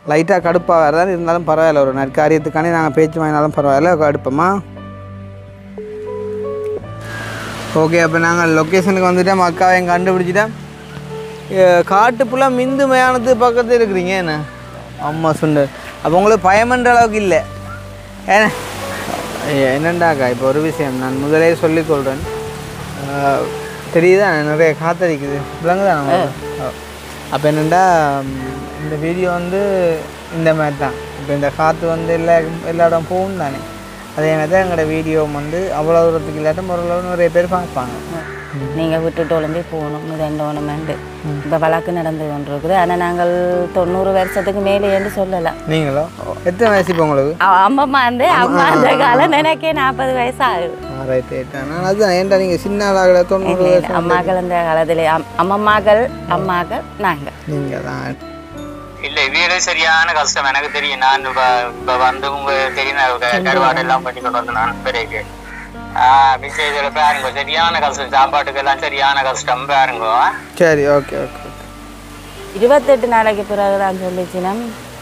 லைட்டாக கடுப்பாக தான் இருந்தாலும் பரவாயில்ல, ஒரு நற்காரியத்துக்கானே நாங்கள் பேச்சு வாங்கினாலும் பரவாயில்ல, கடுப்போமா. ஓகே, அப்போ நாங்கள் லொக்கேஷனுக்கு வந்துவிட்டோம். அக்காவையும் கண்டுபிடிச்சிட்டேன். காட்டு ஃபுல்லாக மிந்து மயானத்து பக்கத்தில் இருக்கிறீங்க என்ன அம்மா சுண்டர். அப்போ உங்களுக்கு பயமன்ற அளவுக்கு இல்லை ஏன்னா என்னண்டாக்கா. இப்போ ஒரு விஷயம் நான் முதலே சொல்லிக்கொள்கிறேன், தெரியுதா நிறைய காத்தடிக்குது விலங்குதான் நம்ம. அப்போ என்னென்னா இந்த வீடியோ வந்து இந்த மாதிரி தான். இப்போ இந்த காற்று வந்து எல்லா இடம் போகும் தானே, அதே மாதிரி தான் எங்களோட வீடியோ வந்து அவ்வளோ தூரத்துக்கு இல்லாட்டும் ஓரளவு நிறைய பேர் பார்ப்பாங்க. நீங்கள் விட்டுட்டு ஒழும்பி போகணும் ரெண்டு இப்போ வழக்கு நடந்து கொண்டிருக்குது. ஆனால் நாங்கள் 90 வருஷத்துக்கு மேலே என்று சொல்லலாம். நீங்களோ எத்தனை வயசு இப்போ உங்களுக்கு? அம்மா அந்த காலம் எனக்கே 40 வயசு ஆகுது. நான் அதுதான் ஏன்டா நீங்கள் சின்ன ஆளாக 90 அம்மாக்கள் அந்த காலத்தில் அம்மாக்கள் நாங்கள் நீங்கள் தான் இல்லை. வீடு சரியான கஷ்டம் எனக்கு தெரியும். நான் இப்போ வந்து உங்களுக்கு தெரியும் கருவாடு எல்லாம் பண்ணி கொண்டு வந்து நான் பிறகு மிச்சம் இதில் பாருங்க சரியான கஷ்டம், சாப்பாட்டுக்கு எல்லாம் சரியான கஷ்டம் பாருங்க. சரி, ஓகே ஓகே. 28 நாளைக்கு பிறகு தான் சொல்லிச்சுன்னா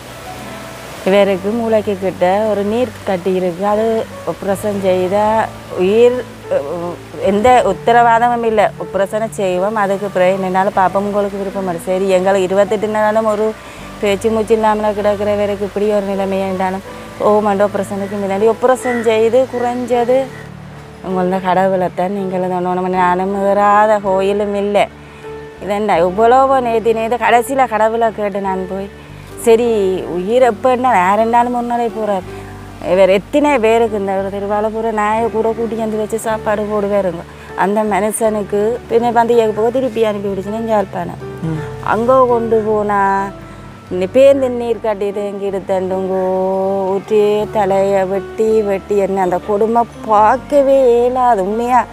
இவருக்கு மூளைக்கு கிட்ட ஒரு நீர் கட்டி இருக்குது. அது ஆப்ரேஷன் செய்தால் உயிர் எந்த உத்தரவாதமும் இல்லை. ஆப்ரேஷனை செய்வோம், அதுக்கு பிறகு என்னால் பார்ப்போம். உங்களுக்கு விருப்பம் இல்லை. சரி, எங்களுக்கு 28 நாளும் ஒரு பேச்சு மூச்சு இல்லாமல் கிடக்கிறவருக்கு இப்படி ஒரு நிலைமை என்றாலும் ஓமண்டோ ஆப்ரேஷனுக்கு முன்னாடி ஆப்ரேஷன் செய்து குறைஞ்சது உங்களோட கடவுளைத்தான் நீங்கள் ஒன்று நானும் வராத கோயிலும் இல்லை. இதெண்டா இவ்வளோ நேற்று கடைசியில் கடவுளை கேட்டு நான் போய் சரி உயிர் எப்போன்னா யாரெண்டாலும் ஒரு நாளே போகிறார். வேறு எத்தனை பேருக்கு இந்த ஒரு திருவாலூரை நாயை கூட கூட்டி வந்து வச்சு சாப்பாடு போடுவாருங்க. அந்த மனுஷனுக்கு பின்ன பந்தியாக போக திருப்பி அனுப்பி விடுச்சுன்னு யாழ்ப்பாணம் அங்கே கொண்டு போனால் பேருந்து நீர் கட்டிட்டு எங்கே எடுத்துண்டுங்கோ ஊற்றி தலையை வெட்டி என்ன அந்த கொடுமை பார்க்கவே இயலாது. உண்மையாக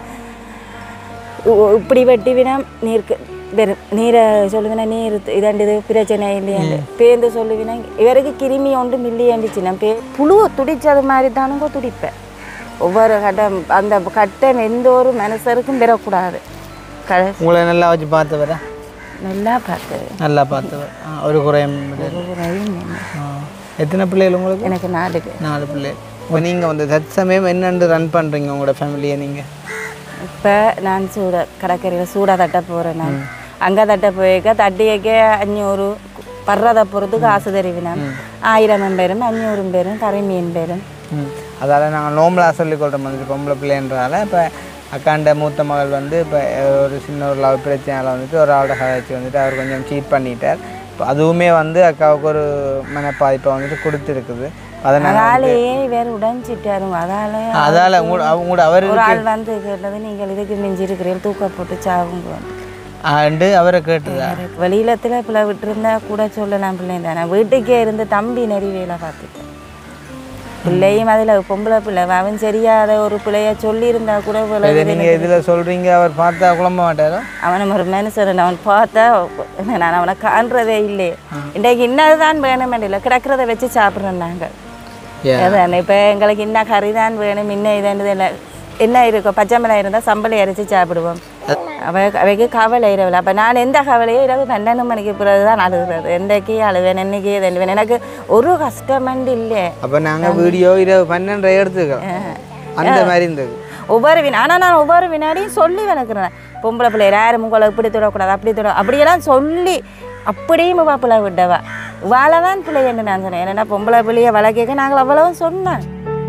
இப்படி வெட்டி வினா நீருக்கு வெறும் நீரை சொல்லுவினா நீர் இதாண்டிது பிரச்சனை இல்லையாண்டு பேருந்து சொல்லுவினா இவருக்கு கிருமி ஒன்று மில்லியாண்டிச்சுன்னா புழுவை துடிச்சது மாதிரி தானுங்கோ துடிப்பேன். ஒவ்வொரு கட்டம் அந்த கட்டம் எந்த ஒரு மனுஷருக்கும் பெறக்கூடாது. உங்களை நல்லா வச்சு பார்த்தவர நல்லா பார்த்தவர் ஒரு குறையும். எத்தனை பிள்ளைகள் உங்களுக்கு? எனக்கு 4 பிள்ளைகள். இப்போ நீங்கள் வந்து தற்சமயம் என்னென்று ரன் பண்ணுறீங்க உங்களோட ஃபேமிலியை? நீங்கள் இப்போ நான் கடற்கரையில் சூடாக தட்ட போகிறேன். நான் அங்கே தட்ட போயிருக்க தட்டியக்க 500 படுறதை பொறுத்து காசு தெரிவினேன். 1000 பேரும் 500 பேரும் கரை மீன் பேரும். அதால் நாங்கள் நோம்பலாக சொல்லிக்கொள்கிறோம் வந்துட்டு பொம்பளை பிள்ளைன்றதால. இப்போ அக்காண்ட மூத்த மகள் வந்து இப்போ ஒரு சின்ன ஒரு லவ் பிரச்சனையால் வந்துட்டு ஒரு ஆளோட கதைச்சி வந்துட்டு அவர் கொஞ்சம் சீட் பண்ணிட்டார். இப்போ அதுவுமே வந்து அக்காவுக்கு ஒரு மனப்பாதிப்பை வந்துட்டு கொடுத்துருக்குது. அதனாலேயே வேறு உடஞ்சிட்டாருங்க. அதால் அவங்களோட அவர் ஒரு ஆள் வந்து கேட்டது நீங்கள் இதுக்கு மிஞ்சி இருக்கிறீர்கள் தூக்க போட்டு சாவுங்க அண்டு அவரை கேட்டுதா? வெளியிலத்தில் பிள்ளை விட்டுருந்தா கூட சொல்லலாம் பிள்ளை தானே. வீட்டுக்கே இருந்து தம்பி நிறைய வேலை பார்த்துட்டேன். பிள்ளையும் அதில் பொம்பளை பிள்ளை அவன் சரியாத ஒரு பிள்ளைய சொல்லியிருந்தா கூட நீங்கள் இதில் சொல்கிறீங்க. அவர் பார்த்தா குழம்ப மாட்டாரோ? அவனை ஒரு மனுஷன் அவன் பார்த்தா நான் அவனை காண்றதே இல்லையே. இன்றைக்கு இன்னதுதான் வேணும் இல்லை கிடக்கிறத வச்சு சாப்பிட்றோம் நாங்கள். அதான் இப்போ எங்களுக்கு இன்ன கறி தான் வேணும், இன்னும் இதானது இல்லை என்ன இருக்கும். பச்சை மிளகாய் இருந்தால் சம்பளை அரைச்சி சாப்பிடுவோம். அவைக்கு கவலை இரவில். அப்போ நான் எந்த கவலையோ இரவு 12 மணிக்கு பிறகு தான் அழுகிறது. எந்தைக்கு அழுவேன், என்னைக்கு எழுவேன். எனக்கு ஒரு கஷ்டமண்டு இல்லை. அப்போ நாங்கள் வீடியோ இரவு 12 எடுத்துக்கிறோம் அந்த மாதிரி இருந்தது ஒவ்வொரு ஆனால் நான் ஒவ்வொரு வினாடியும் சொல்லி வளர்க்குறேன். பொம்பளை பிள்ளை யாரும் உங்களை இப்படி தொடக்கூடாது அப்படி அப்படியெல்லாம் சொல்லி அப்படியும் பிள்ளை விட்டவா வாழை தான் பிள்ளை என்று நான் சொன்னேன். ஏன்னா பொம்பளை பிள்ளைய வளர்க்க நாங்கள் அவ்வளவும் சொன்னேன்.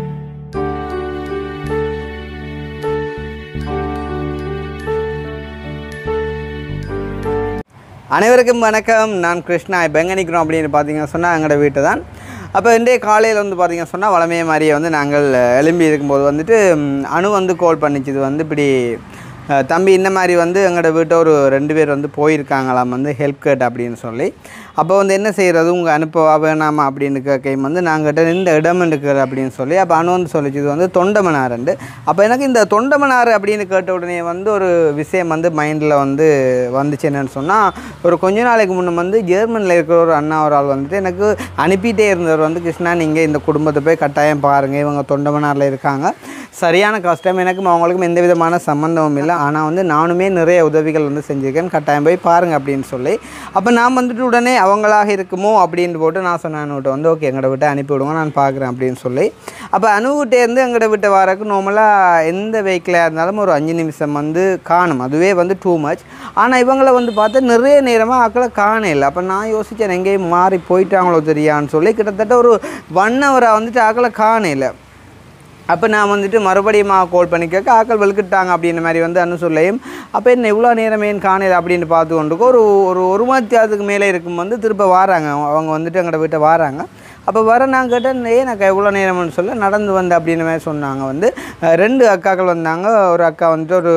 அனைவருக்கும் வணக்கம். நான் கிருஷ்ணா. இப்போ எங்கே நிற்கிறோம் அப்படின்னு பார்த்தீங்கன்னா சொன்னால் எங்களோட வீட்டு தான். அப்போ இன்றைய காலையில் வந்து பார்த்திங்கன்னா சொன்னால் வளமையை மாதிரியே வந்து நாங்கள் எழும்பி இருக்கும்போது வந்துட்டு அணு வந்து கால் பண்ணிச்சுது வந்து இப்படி தம்பி இந்த மாதிரி வந்து எங்களோட வீட்டை ஒரு 2 பேர் வந்து போயிருக்காங்களாம் வந்து ஹெல்ப் கேட் அப்படின்னு சொல்லி. அப்போ வந்து என்ன செய்கிறது உங்கள் அனுப்பவா வேணாமா அப்படின்னு கேட்கையும் வந்து நாங்கிட்ட இந்த இடம் இருக்குது அப்படின்னு சொல்லி அப்போ அணு வந்து சொல்லிச்சு இது வந்து தொண்டமனாருண்டு. அப்போ எனக்கு இந்த தொண்டமனார் அப்படின்னு கேட்ட உடனே வந்து ஒரு விஷயம் வந்து மைண்டில் வந்து வந்துச்சு. என்னென்னு சொன்னால் ஒரு கொஞ்ச நாளைக்கு முன்னே வந்து ஜெர்மனியில் இருக்கிற ஒரு அண்ணா ஒரு ஆள் வந்துட்டு எனக்கு அனுப்பிட்டே இருந்தவர் வந்து கிருஷ்ணா நீங்கள் இந்த குடும்பத்தை போய் கட்டாயம் பாருங்கள், இவங்க தொண்டமனாரில் இருக்காங்க, சரியான கஷ்டம். எனக்கும் அவங்களுக்கும் எந்த விதமான சம்மந்தமும் இல்லை. ஆனால் வந்து நானுமே நிறைய உதவிகள் வந்து செஞ்சுருக்கேன், கட்டாயம் போய் பாருங்கள் அப்படின்னு சொல்லி. அப்போ நான் வந்துட்டு உடனே அவங்களாக இருக்குமோ அப்படின்னு போட்டு நான் சொன்னேன் அனுவிட்ட வந்து ஓகே எங்கள்கிட்ட விட்டு அனுப்பிவிடுங்க நான் பார்க்குறேன் அப்படின்னு சொல்லி. அப்போ அனுவிட்டேருந்து எங்கள்கிட்ட விட்டு வரக்கு நார்மலாக எந்த வெஹிக்கிளாக இருந்தாலும் ஒரு 5 நிமிஷம் வந்து காணும், அதுவே வந்து டூ மச். ஆனால் இவங்களை வந்து பார்த்தா நிறைய நேரமாக ஆக்களை காணல. அப்போ நான் யோசித்தேன் எங்கேயும் மாறி போயிட்டாங்களோ தெரியான்னு சொல்லி கிட்டத்தட்ட ஒரு 1 ஹவராக வந்துட்டு ஆக்களை காணல. அப்போ நான் வந்துட்டு மறுபடியும் கால் பண்ணி கேட்க ஆக்கள் வெளுக்கிட்டாங்க அப்படின்ற மாதிரி வந்து அண்ணன் சொல்லையும். அப்போ என்ன இவ்வளோ நேரம் ஏன் காணல அப்படின்னு பார்த்து கொண்டுக்கோ ஒரு மத்தியாவதுக்கு மேலே இருக்கும் வந்து திரும்ப வராங்க அவங்க வந்துட்டு எங்கள்கிட்ட வீட்டை வராங்க. அப்போ வர நான் கேட்டேன் எனக்கு எவ்வளோ நேரம்னு சொல்ல நடந்து வந்து அப்படின்ற மாதிரி சொன்னாங்க. வந்து 2 அக்காக்கள் வந்தாங்க, ஒரு அக்கா வந்துட்டு ஒரு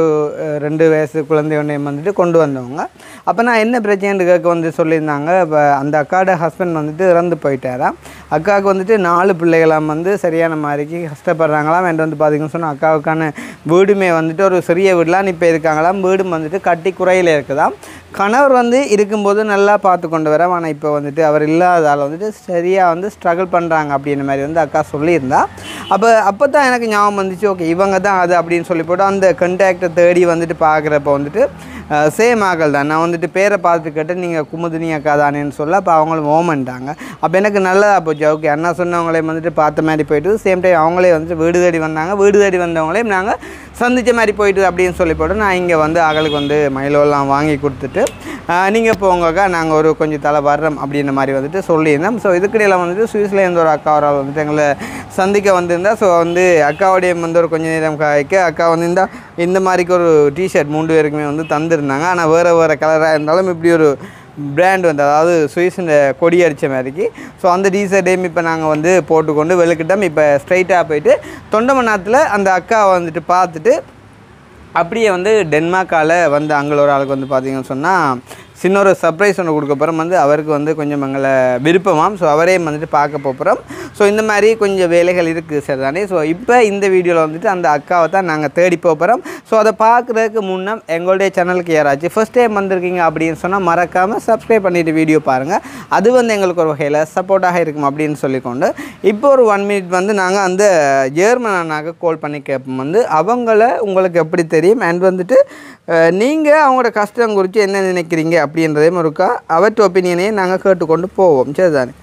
2 வயசு குழந்தை ஒன்றையும் வந்துட்டு கொண்டு வந்தவங்க. அப்போ நான் என்ன பிரச்சனைன்னு கேட்க வந்து சொல்லியிருந்தாங்க. இப்போ அந்த அக்காவோட ஹஸ்பண்ட் வந்துட்டு இறந்து போயிட்டாராம். அக்காவுக்கு வந்துட்டு 4 பிள்ளைகளாம் வந்து சரியான மாதிரிக்கு கஷ்டப்படுறாங்களாம். என்று வந்து பார்த்திங்கன்னு சொன்னால் அக்காவுக்கான வீடுமே வந்துட்டு ஒரு சிறிய வீடெலாம் இப்போ இருக்காங்களாம். வீடும் வந்துட்டு கட்டி குறையில் இருக்குதாம். கணவர் வந்து இருக்கும்போது நல்லா பார்த்து கொண்டு வர, ஆனால் இப்போ வந்துட்டு அவர் இல்லாததால் வந்துட்டு சரியாக வந்து ஸ்ட்ரகிள் பண்ணுறாங்க அப்படின்ற மாதிரி வந்து அக்கா சொல்லியிருந்தா. அப்போ தான் எனக்கு ஞாபகம் வந்துச்சு ஓகே இவங்க தான் அது அப்படின்னு சொல்லி போட்டு அந்த கண்டாக்டை தேடி வந்துட்டு பார்க்குறப்ப வந்துட்டு சேம் ஆகல் தான். நான் வந்துட்டு பேரை பார்த்துட்டு கேட்டேன் நீங்கள் குமுதினி அக்கா தானேன்னு சொல்ல. அப்போ அவங்களும் ஓமன்ட்டாங்க. அப்போ எனக்கு நல்லதாக போச்சு. ஓகே அண்ணா சொன்னவங்களையும் வந்துட்டு பார்த்த மாதிரி போய்ட்டு சேம் டைம் அவங்களே வந்துட்டு வீடு தேடி வந்தாங்க. வீடு தேடி வந்தவங்களையும் நாங்கள் சந்தித்த மாதிரி போயிட்டு அப்படின்னு சொல்லி போட்டு நான் இங்கே வந்து ஆகளுக்கு வந்து மயிலோலாம் வாங்கி கொடுத்துட்டு நீங்கள் போங்கக்கா நாங்கள் ஒரு கொஞ்சம் தலை வர்றோம் அப்படின்ற மாதிரி வந்துட்டு சொல்லியிருந்தோம். ஸோ இதுக்கிடையில் வந்துட்டு சுவிஸ்லேருந்து ஒரு அக்கா ஒரு ஆள் வந்துட்டு எங்களை சந்திக்க வந்திருந்தா. ஸோ வந்து அக்காவுடைய வந்து ஒரு கொஞ்சம் நேரம் காய்க்க அக்கா வந்திருந்தால் இந்த மாதிரிக்கு ஒரு டிஷர்ட் 3 பேருக்குமே வந்து தந்துருந்தாங்க. ஆனால் வேறு கலராக இருந்தாலும் இப்படி ஒரு பிராண்ட் வந்து அதாவது சுவிஸில் கொடி அடித்த மாதிரிக்கு. ஸோ அந்த டிஷர்ட்டையும் இப்போ நாங்கள் வந்து போட்டுக்கொண்டு வெளுக்கிட்டோம். இப்போ ஸ்ட்ரைட்டாக போயிட்டு தொண்டமன்னாத்தில் அந்த அக்காவை வந்துட்டு பார்த்துட்டு அப்படியே வந்து டென்மார்க்கால் வந்து அங்கே ஒரு ஆளுக்கு வந்து பார்த்திங்கன்னு சொன்னால் சின்ன ஒரு சர்ப்ரைஸ் ஒன்று கொடுக்க போகிறோம். வந்து அவருக்கு வந்து கொஞ்சம் எங்களை விருப்பமாம். ஸோ அவரே வந்துட்டு பார்க்க போகிறோம். ஸோ இந்த மாதிரி கொஞ்சம் வேலைகள் இருக்குது சார் தானே. ஸோ இப்போ இந்த வீடியோவில் வந்துட்டு அந்த அக்காவை தான் நாங்கள் தேடி போகிறோம். ஸோ அதை பார்க்குறதுக்கு முன்னே எங்களுடைய சேனலுக்கு யாராச்சும் ஃபர்ஸ்ட் டைம் வந்திருக்கீங்க அப்படின்னு சொன்னால் மறக்காமல் சப்ஸ்கிரைப் பண்ணிவிட்டு வீடியோ பாருங்கள். அது வந்து எங்களுக்கு ஒரு வகையில் சப்போர்ட்டாக இருக்கும் அப்படின்னு சொல்லிக்கொண்டு இப்போ ஒரு 1 மினிட் வந்து நாங்கள் அந்த ஜெர்மன் அண்ணாக்கு கால் பண்ணி கேட்போம். வந்து அவங்கள உங்களுக்கு எப்படி தெரியும் அண்ட் வந்துட்டு நீங்கள் அவங்களோட கஷ்டம் குறித்து என்ன நினைக்கிறீங்க அப்படின்றதையும் இருக்கா அவற்ற ஒப்பீனியனையும் நாங்கள் கேட்டுக்கொண்டு போவோம். சரி தானே.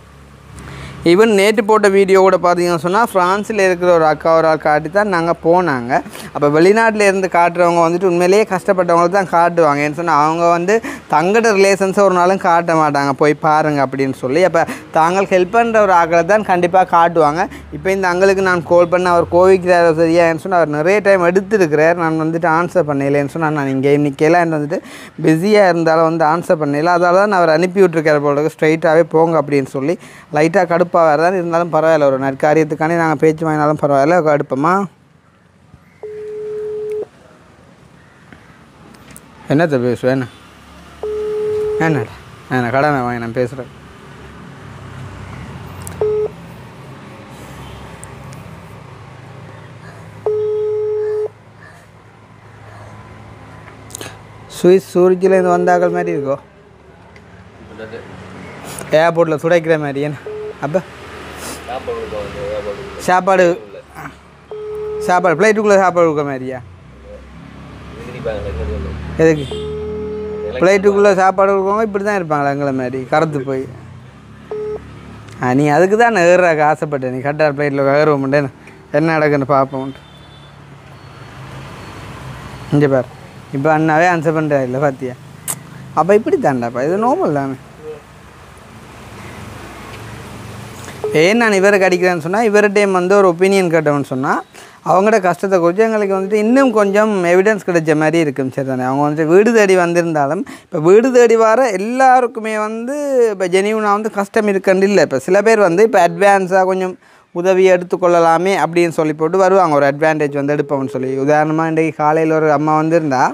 ஈவன் நேற்று போட்ட வீடியோ கூட பார்த்தீங்கன்னு சொன்னால் ஃப்ரான்ஸில் இருக்கிற ஒரு அக்கா ஒரு ஆள் காட்டி தான் நாங்கள் போனாங்க. அப்போ வெளிநாட்டில் இருந்து காட்டுறவங்க வந்துட்டு உண்மையிலேயே கஷ்டப்பட்டவங்களுக்கு தான் காட்டுவாங்க. ஏன்னு சொன்னால் அவங்க வந்து தங்கட ரிலேஷன்ஸை ஒரு நாளும் காட்ட மாட்டாங்க போய் பாருங்கள் அப்படின்னு சொல்லி. அப்போ தாங்கள் ஹெல்ப் பண்ணுற ஒரு ஆக்களை தான் கண்டிப்பாக காட்டுவாங்க. இப்போ இந்த அங்களுக்கு நான் கால் பண்ண அவர் கோவிக்கிறார் சரியா ஏன்னு சொன்னால் அவர் நிறைய டைம் எடுத்துருக்கிறார். நான் வந்துட்டு ஆன்சர் பண்ணலைன்னு சொன்னால் நான் இங்கே இன்றைக்கெல்லாம் வந்துட்டு பிஸியாக இருந்தாலும் வந்து ஆன்சர் பண்ணல. அதால் தான் அவர் அனுப்பி விட்டுருக்கார் போல ஸ்ட்ரைட்டாகவே போங்க அப்படின்னு சொல்லி. லைட்டாக கடுப்பாக தான் இருந்தாலும் பரவாயில்ல, ஒரு நற்காரியத்துக்கானே நாங்கள் பேச்சு வாங்கினாலும் பரவாயில்ல. கடுப்பமா என்னத்தை பேசுவேன் என்னடா நான் கடனை வாங்கி நான் பேசுகிறேன். சுவிஸ் சூரிச்சிலேருந்து வந்தாக்கள் மாதிரி இருக்கோ ஏர்போர்ட்டில் சுடைக்கிற மாதிரி. என்ன அப்போ சாப்பாடு ஃப்ளைட்டுக்குள்ளே சாப்பாடு கொடுக்குற மாதிரியா? எதுக்கு ஃப்ளைட்டுக்குள்ளே சாப்பாடு கொடுக்குறவங்க இப்படி தான் இருப்பாங்களா எங்களை மாதிரி கறந்து போய்? நீ அதுக்கு தான் நான் ஏறுறாக்க ஆசைப்பட்டேன். நீ கட்டார் ஃப்ளைட்டில் ஏறுவ மாட்டேன்னு என்ன நடக்குன்னு பார்ப்போம்ட்டு. இங்கே பார் இப்போ அண்ணாவே ஆன்சர் பண்ணுறா இல்லை பார்த்தியா? அப்போ இப்படி தாண்டாப்பா, இது நார்மல் தானே. ஏன் நான் இவரை கடிக்கிறேன்னு சொன்னால் இவர்கிட்டையும் வந்து ஒரு ஒப்பீனியன் கேட்டோம்னு சொன்னால் அவங்களோட கஷ்டத்தை குறித்து எங்களுக்கு வந்துட்டு இன்னும் கொஞ்சம் எவிடன்ஸ் கிடைச்ச மாதிரி இருக்கும். சரி தானே. அவங்க வந்துட்டு வீடு தேடி வந்திருந்தாலும் இப்போ வீடு தேடி வர எல்லாருக்குமே வந்து இப்போ ஜெனியூனாக வந்து கஷ்டம் இருக்குன்னு இல்லை. இப்போ சில பேர் வந்து இப்போ அட்வான்ஸாக கொஞ்சம் உதவியை எடுத்துக்கொள்ளலாமே அப்படின்னு சொல்லி போட்டு வருவாங்க. ஒரு அட்வான்டேஜ் வந்து எடுப்போம்னு சொல்லி. உதாரணமாக இன்றைக்கு காலையில் ஒரு அம்மா வந்திருந்தா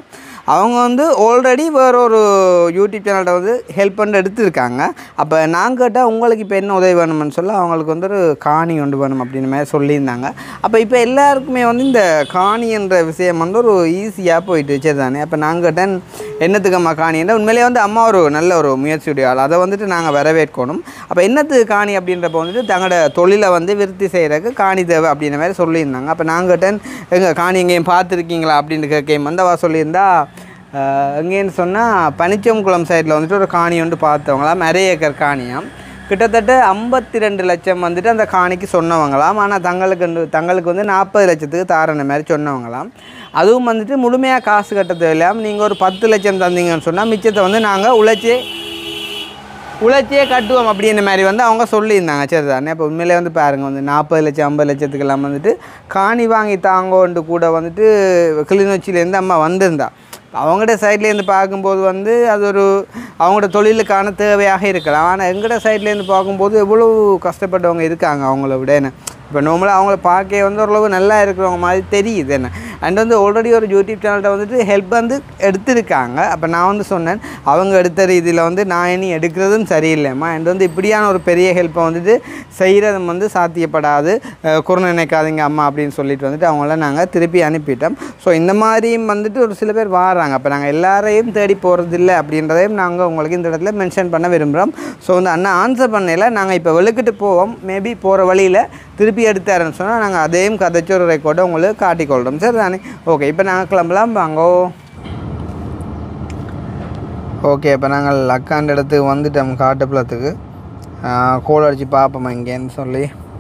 அவங்க வந்து ஆல்ரெடி வேற ஒரு யூடியூப் சேனல்கிட்ட வந்து ஹெல்ப் பண்ணி எடுத்துருக்காங்க. அப்போ நான் கேட்டால் உங்களுக்கு இப்போ என்ன உதவி வேணும்னு சொல்ல அவங்களுக்கு வந்து ஒரு காணி கொண்டு வேணும் அப்படின்னு மாதிரி சொல்லியிருந்தாங்க. அப்போ இப்போ எல்லாருக்குமே வந்து இந்த காணி என்ற விஷயம் வந்து ஒரு ஈஸியாக போயிட்டு சரி தானே. அப்போ நான் கேட்டேன் என்னத்துக்கு காணி என்ன உண்மையிலேயே வந்து அம்மா ஒரு நல்ல ஒரு முயற்சியுடைய ஆள், அதை வந்துட்டு நாங்கள் வரவேற்கணும். அப்போ என்னத்துக்கு காணி அப்படின்றப்ப வந்துட்டு தங்களோட தொழிலை வந்து விருத்தி செய்கிறதுக்கு காணி தேவை அப்படின்ற மாதிரி சொல்லியிருந்தாங்க. அப்போ நான் கேட்டேன் எங்கள் காணி எங்கேயும் பார்த்துருக்கீங்களா அப்படின்னு கேட்கும் வந்து அவள் சொல்லியிருந்தா எங்கேன்னு சொன்னால் பனிச்சம்குளம் சைடில் வந்துட்டு ஒரு காணி வந்து பார்த்தவங்களாம், அரை ஏக்கர் காணியாம், கிட்டத்தட்ட 52 லட்சம் வந்துட்டு அந்த காணிக்கு சொன்னவங்களாம். ஆனால் தங்களுக்கு வந்து 40 லட்சத்துக்கு தாரன மாதிரி சொன்னவங்களாம். அதுவும் வந்துட்டு முழுமையாக காசு கட்ட தேவையில்லாமல் நீங்கள் ஒரு 10 லட்சம் தந்தீங்கன்னு சொன்னால் மிச்சத்தை வந்து நாங்கள் உழைச்சியே கட்டுவோம் அப்படின்ற மாதிரி வந்து அவங்க சொல்லியிருந்தாங்க. சரி தானே. இப்போ உண்மையிலே வந்து பாருங்கள் வந்து 40 லட்சம் 50 லட்சத்துக்கெல்லாம் வந்துட்டு காணி வாங்கி தாங்கோன்ட்டு கூட வந்துட்டு கிளிநொச்சியிலேருந்து அம்மா வந்திருந்தா. அவங்களோட சைட்லேருந்து பார்க்கும்போது வந்து அது ஒரு அவங்களோட தொழிலுக்கான தேவையாக இருக்கலாம். ஆனால் எங்களோட சைட்லேருந்து பார்க்கும்போது எவ்வளோ கஷ்டப்பட்டவங்க இருக்காங்க அவங்கள விட. என்ன இப்போ நார்மலாக அவங்கள பார்க்க வந்து ஓரளவு நல்லா இருக்கிறவங்க மாதிரி தெரியுது என்ன. அண்ட் வந்து ஆல்ரெடி ஒரு யூடியூப் சேனல்கிட்ட வந்துட்டு ஹெல்ப் வந்து எடுத்திருக்காங்க. அப்போ நான் வந்து சொன்னேன் அவங்க எடுத்த ரீதியில் வந்து நான் இனி எடுக்கிறதும் சரியில்லைம்மா, அண்ட் வந்து இப்படியான ஒரு பெரிய ஹெல்ப்பை வந்துட்டு செய்கிறதும் வந்து சாத்தியப்படாது, குறை நினைக்காதீங்க அம்மா அப்படின்னு சொல்லிட்டு வந்துட்டு அவங்கள நாங்கள் திருப்பி அனுப்பிட்டோம். ஸோ இந்த மாதிரியும் வந்துட்டு ஒரு சில பேர் வாராங்க. அப்போ நாங்கள் எல்லாரையும் தேடி போகிறதில்ல அப்படின்றதையும் நாங்கள் உங்களுக்கு இந்த இடத்துல மென்ஷன் பண்ண விரும்புகிறோம். ஸோ வந்து அண்ணா ஆன்சர் பண்ணல, நாங்கள் இப்போ வெளுக்கிட்டு போவோம், மேபி போகிற வழியில் திருப்பி எடுத்தாருன்னு சொன்னால் நாங்கள் அதையும் கதைச்சி ஒரு ரெக்கார்டை உங்களுக்கு காட்டிக்கொள்கிறோம். சரி தானே. ஓகே, இப்போ நாங்கள் கிளம்பலாம் வாங்கோ. ஓகே, இப்போ நாங்கள் அக்காண்ட இடத்துக்கு வந்துட்டோம், காட்டுப்புலத்துக்கு. கோல் அடித்து பார்ப்போம் இங்கேன்னு சொல்லி.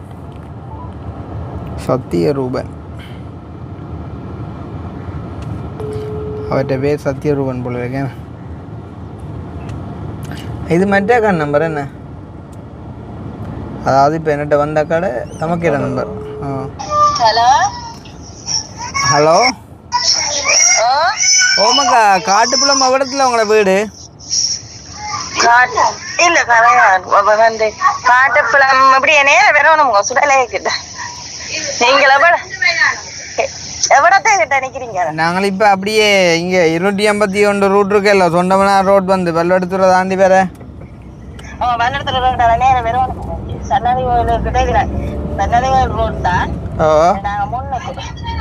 சத்தியரூபன், அவர்கிட்ட பேர் சத்தியரூபன் போல இருக்கேன். இது மெட்ராக்கா நம்பர் என்ன, அதாவது இப்போ என்கிட்ட வந்த கடை தமக்கேட நம்பர். ஹலோ ஹலோ ஓமக்கா, காட்டுப்புலம் மாவட்டத்தில் உங்களோட வீடு? இல்ல வந்து காட்டுப்புலம் அப்படியே நேரம் வரணும் சுடலையே கிட்ட. நீங்கள எவ்வளோத்தே கிட்ட நிற்கிறீங்க? நாங்கள் இப்போ அப்படியே இங்கே 251 ரூட் இருக்குல்ல, சொண்டமனா ரோட் வந்து வெள்ளெடுத்துற தாண்டி வேற. வெள்ளெடுத்துற ரோட்டால நேரம் வரணும். சன்னதி கோயில் கிட்ட சன்னதி கோயில் ரோட் தான். நாங்கள் முன்னுக்கு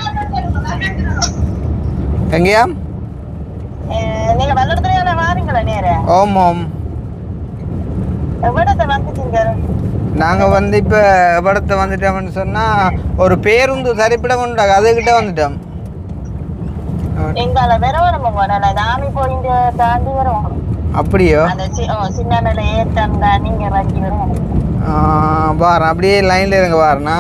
எங்கேயா நீங்க வெள்ளெடுத்துற வாரீங்களா நேரம்? ஓம் எவ்வளோத்தை வந்துட்டீங்க? நாங்கள் வந்து இப்போ எவ்வளத்தை வந்துட்டோம்னு சொன்னால் ஒரு பேருந்து சரிப்பிடம் உண்டாங்க, அதுக்கிட்ட வந்துட்டோம். எங்கால வரணும் தாமி போயிட்டு தாண்டி வரணும். அப்படியோ? அந்த சின்ன மேல ஏற்றம் தான் நீங்க வண்டி வரணும். வாரேன், அப்படியே லைனில் இருங்க வாரேண்ணா.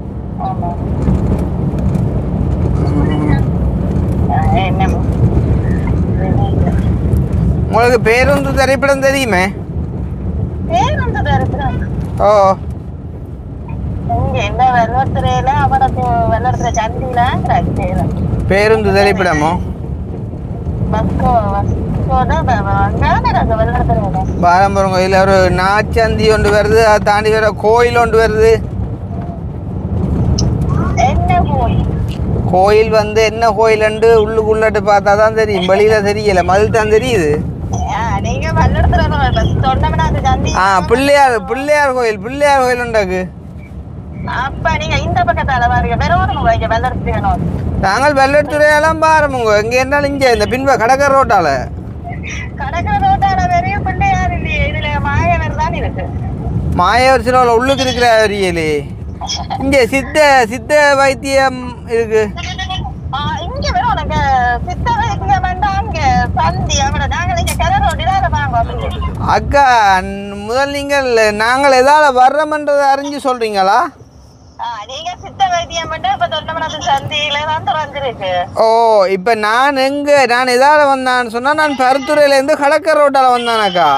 உங்களுக்கு பேருந்து திரைப்படம் தெரியுமே? பேருந்து திரைப்படம்? ஓ, இங்க இந்த வெள்ளத்துறையில அவடத்து வெள்ளத்துறை சந்தியில பேருந்து திரைப்படமோ? பாரம்பரம் கோயில் ஒரு நாச்சந்தி ஒன்று வருது, அதை தாண்டி வர கோயில் ஒன்று வருது. கோயில் வந்து என்ன கோயில்ண்டு உள்ளுக்குள்ளட்டு பார்த்தா தான் தெரியும், வெளியில தெரியல, மது தான் தெரியுது. பிள்ளையார் கோயில் உண்டாக்கு. நாங்கள் வெள்ளத்துறையெல்லாம் பாருங்க, எங்க இருந்தாலும் இங்க இந்த பின்ப கடற்கரை ரோட்டால மாயவர் சில உள்ளுக்கு இருக்கிற ஏரியிலே இங்க சித்த வைத்தியம் இருக்கு. அக்கா, முதல் நீங்கள் நாங்கள் எதால வர்றோம்ன்றதை அறிஞ்சு சொல்றீங்களா? ஓ, இப்ப நான் எதால வந்தான்னு சொன்னா நான் பருத்துறையில இருந்து கடற்கரை ரோட்டால வந்தானக்கா.